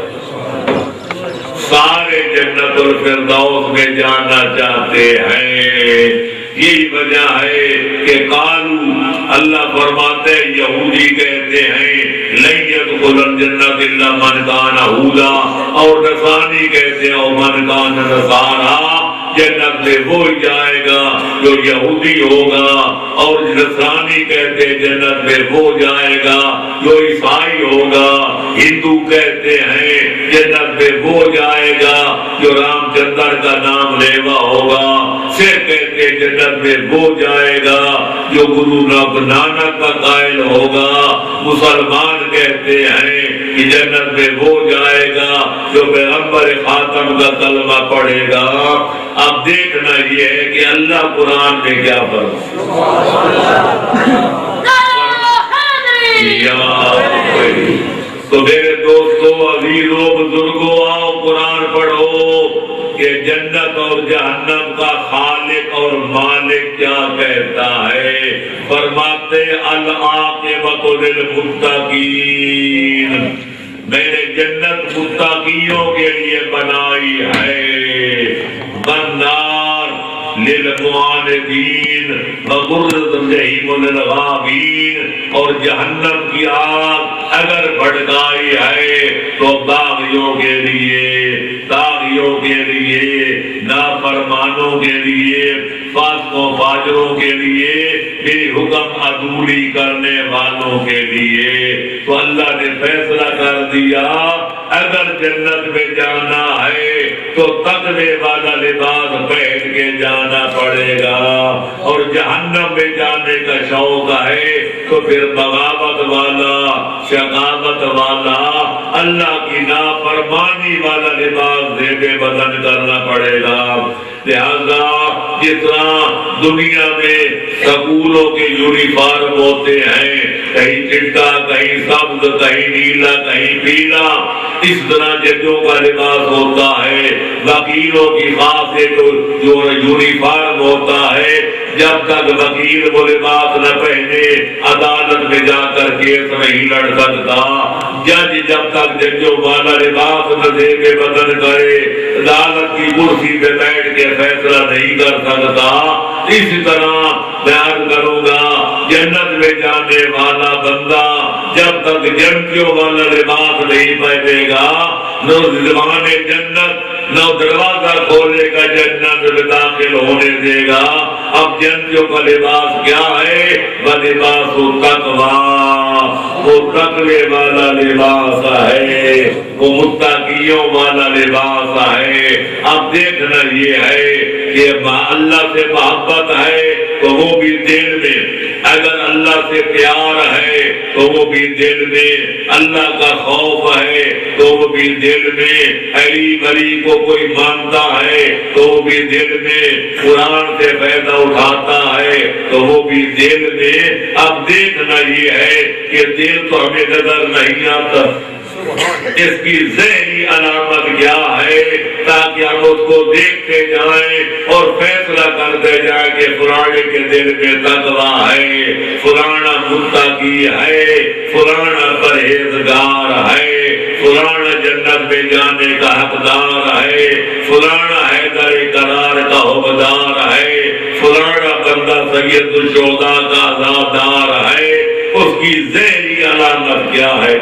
سارے جنت الفردوس میں جانا چاہتے ہیں، یہی وجہ ہے کہ قالو، اللہ فرماتے ہیں، یہودی کہتے ہیں لن يدخل الجنت الا من كان هودا، اور نصرانی کہتے ہیں من كان نصارا، جنت میں وہ جائے گا جو یہودی ہوگا، اور نصرانی کہتے ہیں جنت میں وہ جائے گا جو عیسائی ہوگا، ہندو کہتے ہیں جنت میں وہ جائے گا جو رام چندر کا نام لیوا ہوگا، سکھ کہتے ہیں جنت میں وہ جائے گا جو گرو نانک کا قائل ہوگا، مسلمان کہتے ہیں کہ جنت میں وہ جائے گا جو پیغمبر خاتم کا کلمہ پڑھے گا۔ اب دیکھنا یہ ہے کہ اللہ قرآن میں کیا فرماتا ہے۔ تو میرے دوستو، عزیزو، بزرگو، آؤ قرآن پڑھو کہ جنت اور جہنم کا خالق اور مالک کیا کہتا ہے۔ فرماتے العاقبۃ للمتقین، میں نے جنت متقیوں کے لیے بنائی ہے، والنار للمعاندین وغرۃ الجحیم للغاوین، اور جہنم کی آگ اگر بھڑکائی ہے تو باغیوں کے لیے، باغیوں کے لیے، نافرمانوں کے لیے، فاسقوں فاجروں کے لیے، بے حکم عدولی کرنے والوں کے لیے۔ تو اللہ نے فیصلہ کر دیا اگر جنت میں جانا ہے تو تقوی والا لباس پہن کے جانا پڑے گا، اور جہنم میں جانے کا شوق ہے تو پھر بغاوت والا، شقاوت والا، اللہ کی نافرمانی والا لباس زیب بدن کرنا پڑے گا۔ لہذا جس طرح دنیا میں سکولوں کے یونیفارم ہوتے ہیں، کہیں چٹا، کہیں سبز، کہیں نیلا، کہیں پیلا، اس طرح ججوں کا لباس ہوتا ہے، وکیلوں کی خاص ایک جو یونیفارم ہوتا ہے، جب تک وکیل وہ لباس نہ پہنے عدالت میں جا کر کیس نہیں لڑ سکتا، جج جب تک ججوں والا لباس نہ دے کے بدن کرے عدالت کی کرسی پہ بیٹھ کے فیصلہ نہیں کر سکتا۔ اسی طرح بیان کروں گا جنت میں جانے والا بندہ جب تک جنتیوں والا لباس نہیں پہنے گا، نہ زبان جنت، نہ دروازہ کھولے گا جنت میں داخل ہونے دے گا۔ اب جنتیوں کا لباس کیا ہے؟ وہ لباس تقویٰ، وہ تقوی والا لباس ہے، وہ متقیوں والا لباس ہے۔ اب دیکھنا یہ ہے کہ اللہ سے محبت ہے تو وہ بھی دل میں، اگر اللہ سے پیار ہے تو وہ بھی دل میں، اللہ کا خوف ہے تو وہ بھی دل میں، علی ولی کو کوئی مانتا ہے تو وہ بھی دل میں، قرآن سے فائدہ اٹھاتا ہے تو وہ بھی دل میں۔ اب دیکھنا یہ ہے کہ دل تو ہمیں نظر نہیں آتا، اس کی ذہنی علامت کیا ہے تاکہ ہم اس کو دیکھتے جائیں اور فیصلہ کرتے جائیں کہ فلانے کے دل میں تقویٰ ہے، فلانا متقی ہے، فلانا پرہیزگار ہے، فلانا جنت میں جانے کا حقدار ہے، فلانا حیدر قرار کا حقدار ہے، فلانا بندہ سید الشہداء کا عزادار ہے۔ اس کی ذہنی علامت کیا ہے؟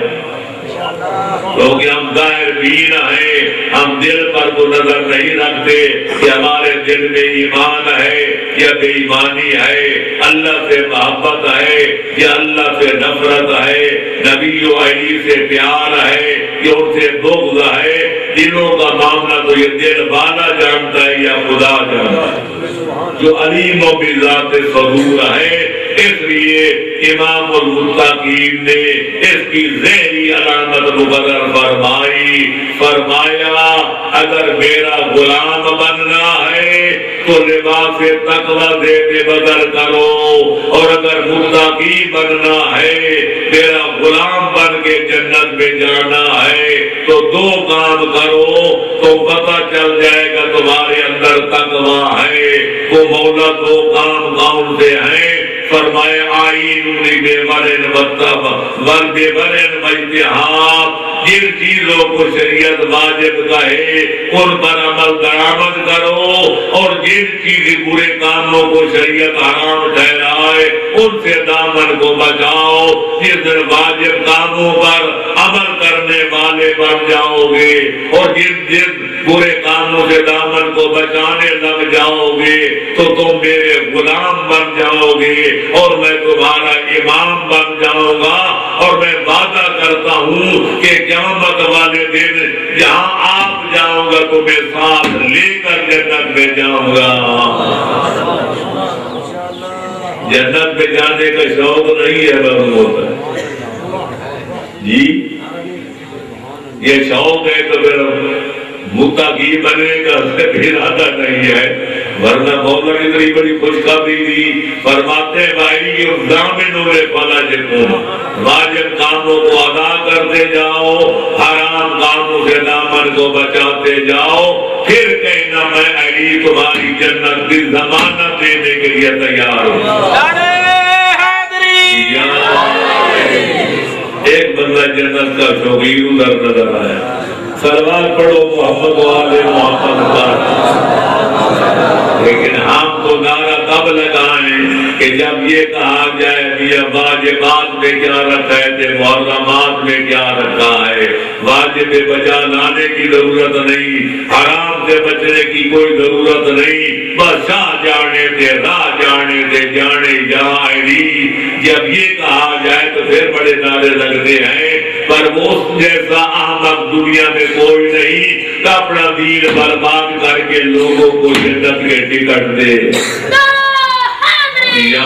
کیونکہ ہم ظاہر بین ہیں، ہم دل پر تو نظر نہیں رکھتے کہ ہمارے دل میں ایمان ہے یا بے ایمانی ہے، اللہ سے محبت ہے یا اللہ سے نفرت ہے، نبی و علی سے پیار ہے یا ان سے بغض ہے۔ دلوں کا معاملہ تو یہ دل والا جانتا ہے یا خدا جانتا ہے جو علیم و بذات صدور ہے۔ اس لیے امام المتقین نے اس کی ذہنی علامت مقرر فرمائی، فرمایا اگر میرا غلام بننا ہے تو لباس تقویٰ دے کے بدل کرو، اور اگر متقی بننا ہے، میرا غلام بن کے جنت میں جانا ہے تو دو کام کرو تو پتہ چل جائے گا تمہارے اندر تقویٰ ہے۔ وہ مولا دو کام کون سے ہیں؟ فرمائے آئینونی بے ورن وطب ور بے ورن وجتہاب، جن چیزوں کو شریعت واجب کہے ان پر عمل درآمد کرو، اور جن چیز برے کاموں کو شریعت حرام ٹھہرائے ان سے دامن کو بچاؤ۔ جس دن واجب کاموں پر عمل کرنے والے بن جاؤ گے اور جن جن برے کاموں سے دامن کو بچانے لگ جاؤ گے تو تم میرے غلام بن جاؤ گے اور میں تمہارا امام بن جاؤں گا، اور میں وعدہ کرتا ہوں کہ قیامت والے دن جہاں آپ جاؤں گا تو میں ساتھ لے کر جنت میں جاؤں گا۔ جنت میں جانے کا شوق نہیں ہے بہت ہوتا ہے جی، یہ شوق ہے تو پھر متقی بنے کا ارادہ نہیں ہے، ورنہ مولا کی اتنی بڑی خوشخبری دی، فرماتے ہیں بھائی ضامنوں میں فلاجکم، واجب کاموں کو ادا کرتے جاؤ، حرام کاموں سے دامن کو بچاتے جاؤ، پھر کہنا میں علی تمہاری جنت کی ضمانت دینے کے لیے تیار ہوں۔ ایک بندہ جنت کا شوقین ادھر نظر آیا، سلوات پڑھو محمد و آل محمد کا، لیکن ہم تو نعرہ تب لگائیں کہ جب یہ کہا جائے کہ واجبات میں کیا رکھا ہے تے محرمات میں کیا رکھا ہے، واجب بجا لانے کی ضرورت نہیں، حرام سے بچنے کی کوئی ضرورت نہیں، بس شاہ جانے دے راہ جانے دے جانے یا علی، جب یہ کہا جائے تو پھر بڑے نعرے لگتے ہیں، پر وہ جیسا احمق دنیا میں کوئی نہیں کہ اپنا دین برباد کر کے لوگوں کو جنت کے ٹکٹ دے۔ یا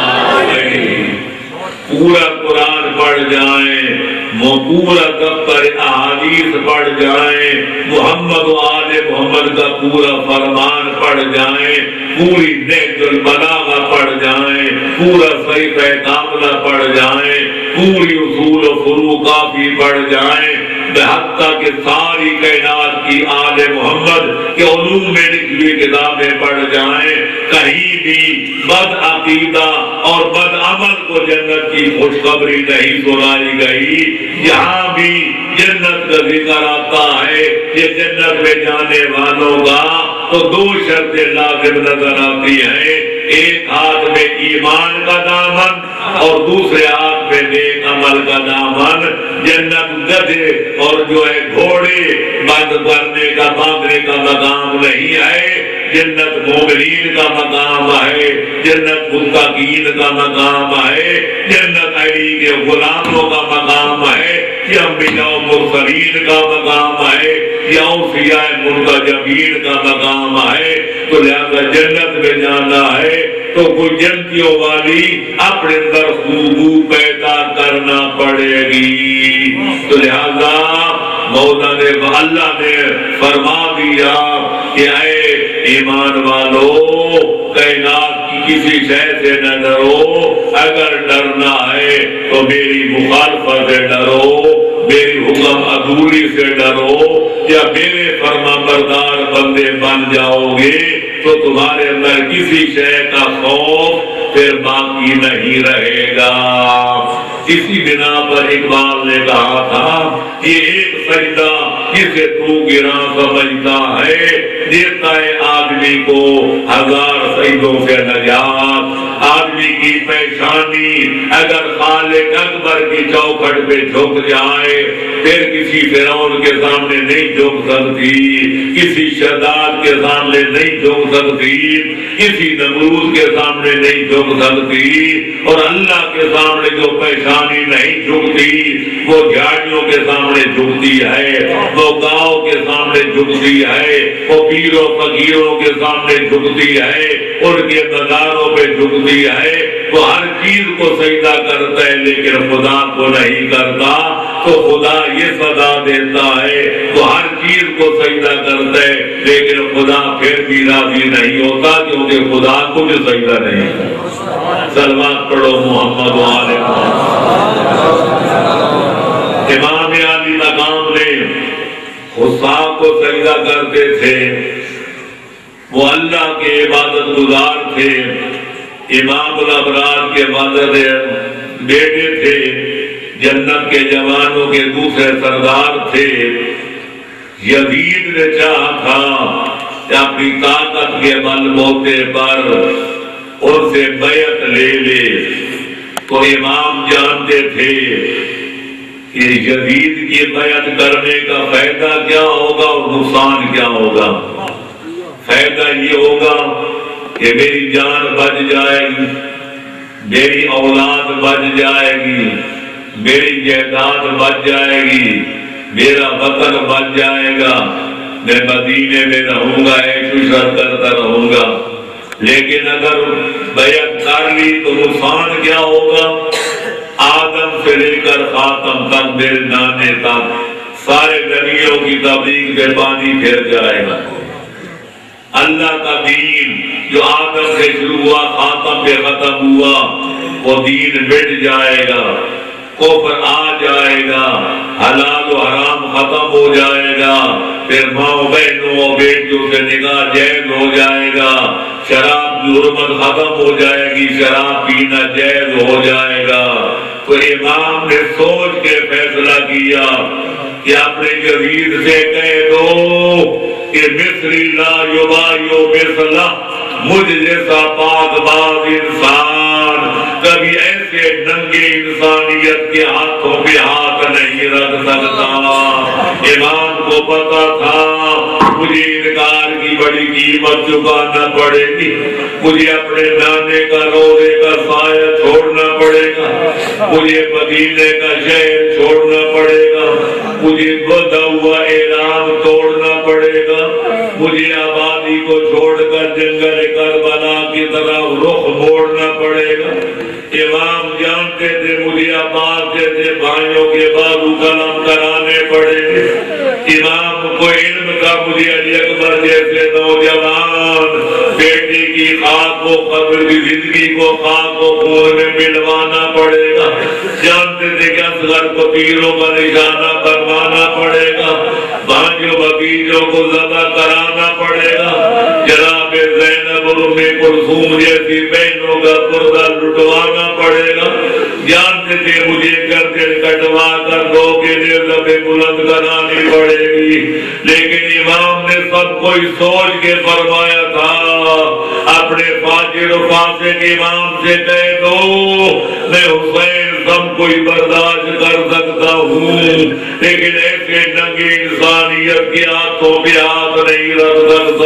پورا قرآن پڑھ جائیں، پورا دفتر احادیث پڑھ جائیں، محمد و آل محمد کا پورا فرمان پڑھ جائیں، پوری نہج البلاغہ پڑھ جائیں، پورا صحیفہ کاملہ پڑھ جائیں، پوری اصول و فروع کافی پڑھ جائیں، حتیٰ کہ ساری کائنات کی آل محمد کے علوم میں لکھی ہوئی کتابیں پڑھ جائیں، کہیں بھی بد عقیدہ اور بد عمل کو جنت کی خوشخبری نہیں سنائی گئی۔ یہاں بھی جنت کا ذکر آتا ہے، یہ جنت میں جانے والوں کا تو دو شرطیں لازم نظر آتی ہیں، ایک ہاتھ میں ایمان کا دامن اور دوسرے ہاتھ میں نیک عمل کا دامن۔ جنت گدھے اور جو ہے گھوڑے بند کرنے کا باندھنے کا مقام نہیں ہے، جنت مومنین کا مقام ہے، جنت متقین کا مقام ہے، جنت علی کے غلاموں کا مقام ہے، یہ انبیاء و مرسلین کا مقام ہے، یہ اوصیاء منتجبین کا مقام ہے۔ تو لہذا جنت میں جانا ہے تو کوئی جنتیوں والی اپنے اندر خوبو پیدا کرنا پڑے گی. تو لہذا مولا نے اللہ نے فرما دیا کہ اے ایمان والو کائنات کی کسی شے سے نہ ڈرو، اگر ڈرنا ہے تو میری مخالفت سے ڈرو، میری حکم عدولی سے ڈرو، یا میرے فرما بردار بندے بن جاؤ گے تو تمہارے اندر کسی شے کا خوف پھر باقی نہیں رہے گا. اسی بنا پر اقبال نے کہا تھا یہ ایک سجدہ جسے تو گراں سمجھتا ہے دیتا ہے آدمی کو ہزار سجدوں سے نجات. آدمی کی پیشانی اگر خالق اکبر کی چوکھٹ پہ جھک جائے پھر کسی فرعون کے سامنے نہیں جھک سکتی، کسی شداد کے سامنے نہیں جھک سکتی، کسی نمرود کے سامنے نہیں جھک سکتی. اور اللہ کے سامنے جو پیشانی نہیں جھکتی وہ جھاڑیوں کے سامنے جھکتی ہے، وہ گاؤں کے سامنے جھکتی ہے، وہ پیروں فقیروں کے سامنے جھکتی ہے، ان کے مزاروں پہ جھکتی ہے. وہ ہر چیز کو سجدہ کرتا ہے لیکن خدا کو نہیں کرتا. تو خدا یہ سزا دیتا ہے وہ ہر چیز کو سجدہ کرتا ہے لیکن خدا پھر بھی راضی نہیں ہوتا کیونکہ خدا کو بھی سجدہ نہیں کرتا. سلوات پڑھو محمد وآلہ محمد. امام علی مقام نے حساب کو سجدہ کرتے تھے، وہ اللہ کے عبادت گزار تھے، امام الابرار کے والد بیٹے تھے، جنت کے جوانوں کے دوسرے سردار تھے. یزید نے چاہا تھا کہ اپنی طاقت کے بل بوتے پر ان سے بیعت لے لے، تو امام جانتے تھے کہ یزید کی بیعت کرنے کا فائدہ کیا ہوگا اور نقصان کیا ہوگا. فائدہ یہ ہوگا کہ میری جان بچ جائے گی، میری اولاد بچ جائے گی، میری جائیداد بچ جائے گی، میرا وطن بچ جائے گا، میں مدینے میں رہوں گا، عیش و عشرت کرتا رہوں گا. لیکن اگر بیعت کر لی تو نقصان کیا ہوگا؟ آدم سے لے کر خاتم تک میرے نانے تک سارے نبیوں کی تبلیغ پہ پانی پھر جائے گا. اللہ کا دین جو آدم سے شروع ہوا خاتم پہ ختم ہوا وہ دین مٹ جائے گا، کفر آ جائے گا، حلال و حرام ختم ہو جائے گا، پھر ماں بہنوں اور بیٹیوں سے نکاح جائز ہو جائے گا، شراب کی حرمت ختم ہو جائے گی، شراب پینا جائز ہو جائے گا. تو امام نے سوچ کے فیصلہ کیا کہ اپنے یزید سے کہہ دو کہ مصری لا یبایو مثلا، مجھ جیسا پاک باز انسان کبھی ایسے ننگے انسانیت کے ہاتھوں پہ ہاتھ نہیں رکھ سکتا. امام کو پتا تھا مجھے انکار کی بڑی قیمت چکانا پڑے گی، مجھے اپنے نانے کا روزے کا سایہ چھوڑنا پڑے گا، مجھے مدینے کا شہر چھوڑنا پڑے گا، مجھے بدا ہوا اعلان توڑنا پڑے گا، مجھے آبادی کو چھوڑ کر جنگل کربلا کی طرف رخ موڑنا پڑے گا. امام جانتے تھے مجھے عباس جیسے بھائیوں کے بازو قلم کرانے پڑے گے. امام کو علم کا مجھے علی اکبر جیسے نوجوان بیٹی کی خاک کو قبر کی زندگی کو خاک کو خون میں ملوانا پڑے گا. جانتے تھے کہ اصغر کو پیروں کا نشانہ بنوانا پڑے گا، بھانجوں بھتیجوں کو ذبح کرانا پڑے گا، جناب زینب اور ام کلثوم جیسی بہنوں کا پردہ لٹوانا پڑے گا. جانتے تھے مجھے گردن کٹوا کر دو کے لیے ذبح بلند کرانی پڑے گی. لیکن امام نے سب کوئی سوچ کے فرمایا تھا اپنے فاجر و فاسق امام سے کہہ دو میں حسین سب کوئی برداشت کر سکتا ہوں لیکن ایسے ننگی انسانیت کے ہاتھوں پہ ہاتھ نہیں رکھ سکتا.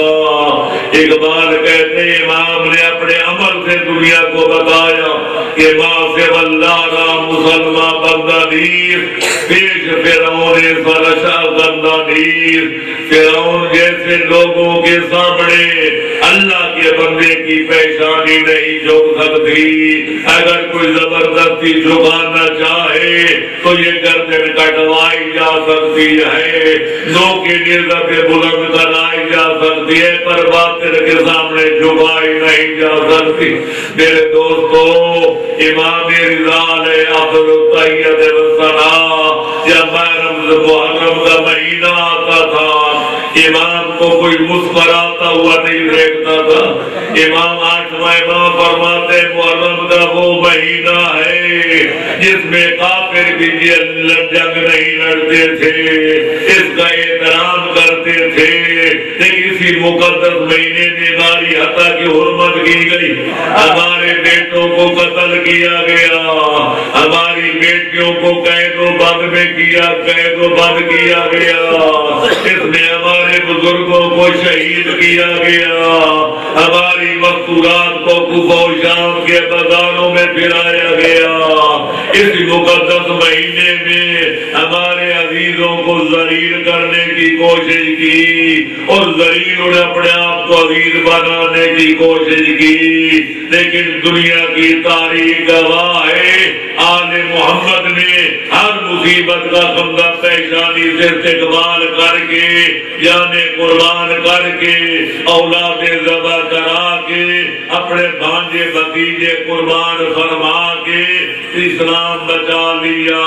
اقبال کہتے امام نے اپنے عمل سے دنیا کو بتایا کہ ماں سے اللہ را مسلمان بندہ نیر پیش فرعون سرشا بندہ نیر. فرعون جیسے لوگوں کے سامنے اللہ کے بندے کی پیشانی نہیں جھک سکتی. اگر کوئی زبردستی جھکانا چاہے تو یہ گردن کٹوائی جا سکتی ہے, نو کی نظر بلند کرائی جا سکتی ہے, پر باطل کے سامنے جھکائی نہیں جا سکتی. میرے دوستو, امام رضا علیہ افضل التحیت والثناء جب محرم کا مہینہ آتا تھا, امام کو کوئی مسکراتا ہوا نہیں دیکھتا تھا. امام آٹھواں امام فرماتے محرم کا وہ مہینہ ہے جس میں کافر بھی جنگ نہیں لڑتے تھے, اس کا احترام کرتے تھے. لیکن اسی مقدس مہینے میں ہماری حتا کی حرمت کی گئی, ہمارے بیٹوں کو قتل کیا گیا, ہماری بیٹیوں کو قید و بند میں کیا قید و بند کیا گیا, اس میں ہمارے بزرگوں کو شہید کیا گیا, ہماری مقتولات کو کوفہ و شام کے بازاروں میں پھرایا گیا. اس مقدس مہینے میں ہمارے عزیزوں کو ذلیل کرنے کی کوشش کی اور ذلیل نے اپنے آپ کو عزیز بنانے کی کوشش کی. لیکن دنیا کی تاریخ گواہ ہے, آل محمد نے ہر مصیبت کا خمدہ پیشانی سے استقبال کر کے, یعنی قربان کر کے, اولاد ذبح کرا کے, اپنے بھانجے بھتیجے قربان فرما کے اسلام بچا لیا,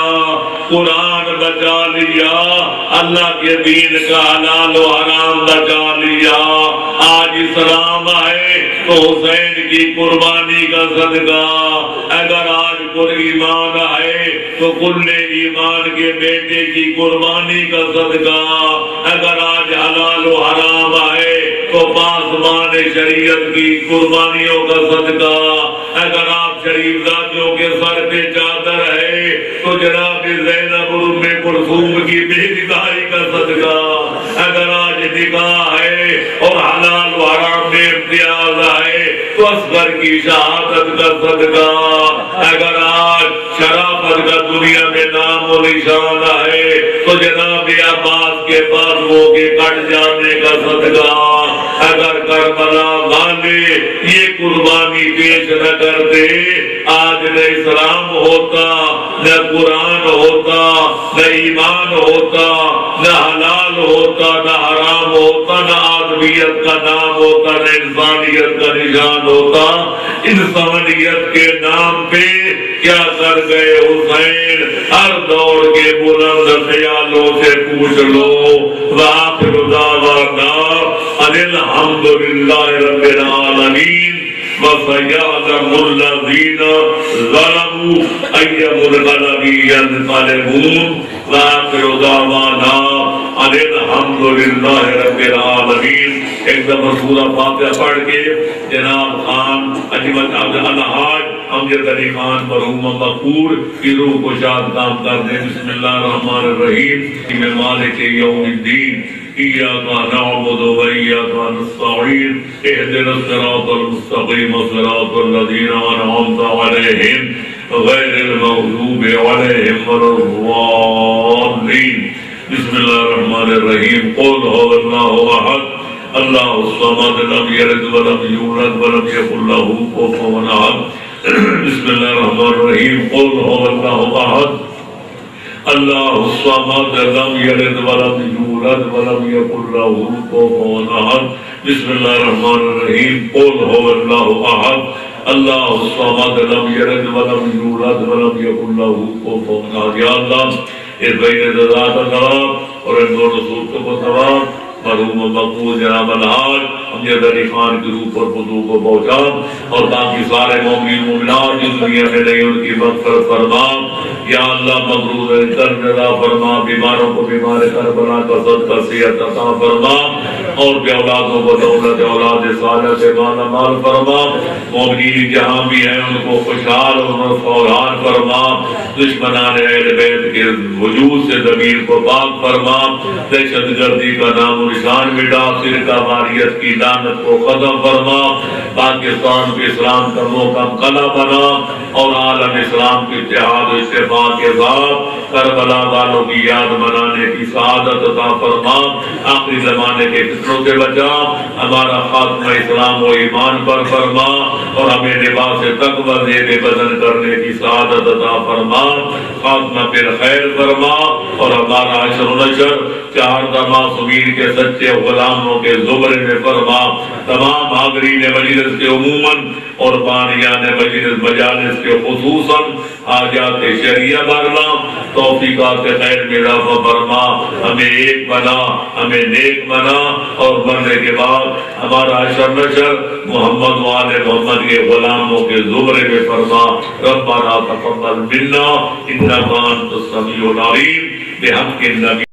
قرآن بچا لیا, اللہ کے دین کا حلال و حرام بچا لیا. آج اسلام ہے تو حسین کی قربانی کا صدقہ, اگر آج کوئی ایمان ہے تو کل ایمان کے بیٹے کی قربانی کا صدقہ, اگر آج حلال و حرام ہے تو پاسبان شریعت کی قربانیوں کا صدقہ, اگر آپ شریف ذاتیوں کے سر پہ چادر ہے تو جناب زینب ام کلثوم کی بے نگاہی کا صدقہ, اگر آج نکاح ہے اور حلال و حرام میں امتیاز ہے تو اصغر کی شہادت کا صدقہ, اگر آج شرافت کا دنیا میں نام و نشان ہے تو جناب عباس کے بازوؤں کے کٹ جانے کا صدقہ, اگر کربلا والے یہ قربانی پیش نہ کرتے آج نہ اسلام ہوتا, نہ قرآن ہوتا, نہ ایمان ہوتا, نہ حلال ہوتا, نہ حرام ہوتا, نہ آدمیت کا نام ہوتا, نہ انسانیت کا نشان ہوتا. انسانیت کے نام پہ کیا کر گئے حسین, ہر دور کے بلند خیالوں سے پوچھ لو. وآخر دعوانا ان الحمد للہ رب العالمین وسيعلم الذين ظلموا أي منقلب ينقلبون. وآخر دعوانا ان الحمد للہ رب العالمین. ایک دفعہ سورہ فاتحہ پڑھ کے جناب خان اجمل عبد الحاج امجد علی خان مرحوم مقبول کی روح کو شاد کام کر دیں. بسم اللہ الرحمن الرحیم. مالک یوم الدین إياك نعبد وإياك نستعين اهدنا الصراط المستقيم صراط الذين أنعمت عليهم غير المغضوب عليهم ولا الضالين. بسم الله الرحمن الرحيم. قل هو الله أحد الله الصمد لم يلد ولم يولد ولم يكن له كفوا أحد. بسم الله الرحمن الرحيم. قل هو الله أحد الله الصمد لم يلد ولم يولد ولم يكن له كفوا أحد. بسم الله الرحمن الرحيم. قل هو الله أحد الله الصمد لم يلد ولم يولد ولم يكن له كفوا أحد. یا اللہ اس بین ذات کا ثواب اور ان دونوں صورتوں کو ثواب مرحوم مقبول جناب الحاج امجد علی خان کی روح پر خضوع کو پہنچا اور باقی سارے مومنین مومنات جس دنیا میں نہیں ان کی مغفرت فرما. یا اللہ مغرور درد عطا فرما, بیماروں کو بیمار کربلا کا صدقہ صحت عطا فرما اور بے اولادوں کو دولت اولاد صالحہ سے مالا مال فرما. مومنین جہاں بھی ہیں ان کو خوشحال اور فوران فرما. دشمنان اہل بیت کے وجود سے ضمیر کو پاک فرما. دہشت گردی کا نام و نشان مٹا, شرک واریت کی لعنت کو ختم فرما. پاکستان کو اسلام کا محکم قلعہ بنا اور عالم اسلام کے اتحاد و اتفاق کے ساتھ کربلا والوں کی یاد منانے کی سعادت عطا فرما، آخری زمانے کے فتنوں سے بچا، ہمارا خاتمہ اسلام و ایمان پر فرما اور ہمیں لباس تقوی زیب بدن کرنے کی سعادت عطا فرما، خاتمہ پھر خیر فرما اور ہمارا عشر و نشر چہاردہ معصومین کے سچے غلاموں کے زمرے میں فرما، تمام حاضرین مجلس کے عموماً اور بانیان مجلس مجالس کے خصوصاً حاجات شریعہ برما، توفیقات خیر میں اضافہ فرما، ہمیں ایک بنا، ہمیں نیک بنا اور مرنے کے بعد ہمارا عشر نشر محمد و آل محمد کے غلاموں کے زمرے میں فرما، ربنا تقبل منا انک انت السمیع العلیم بحق النبی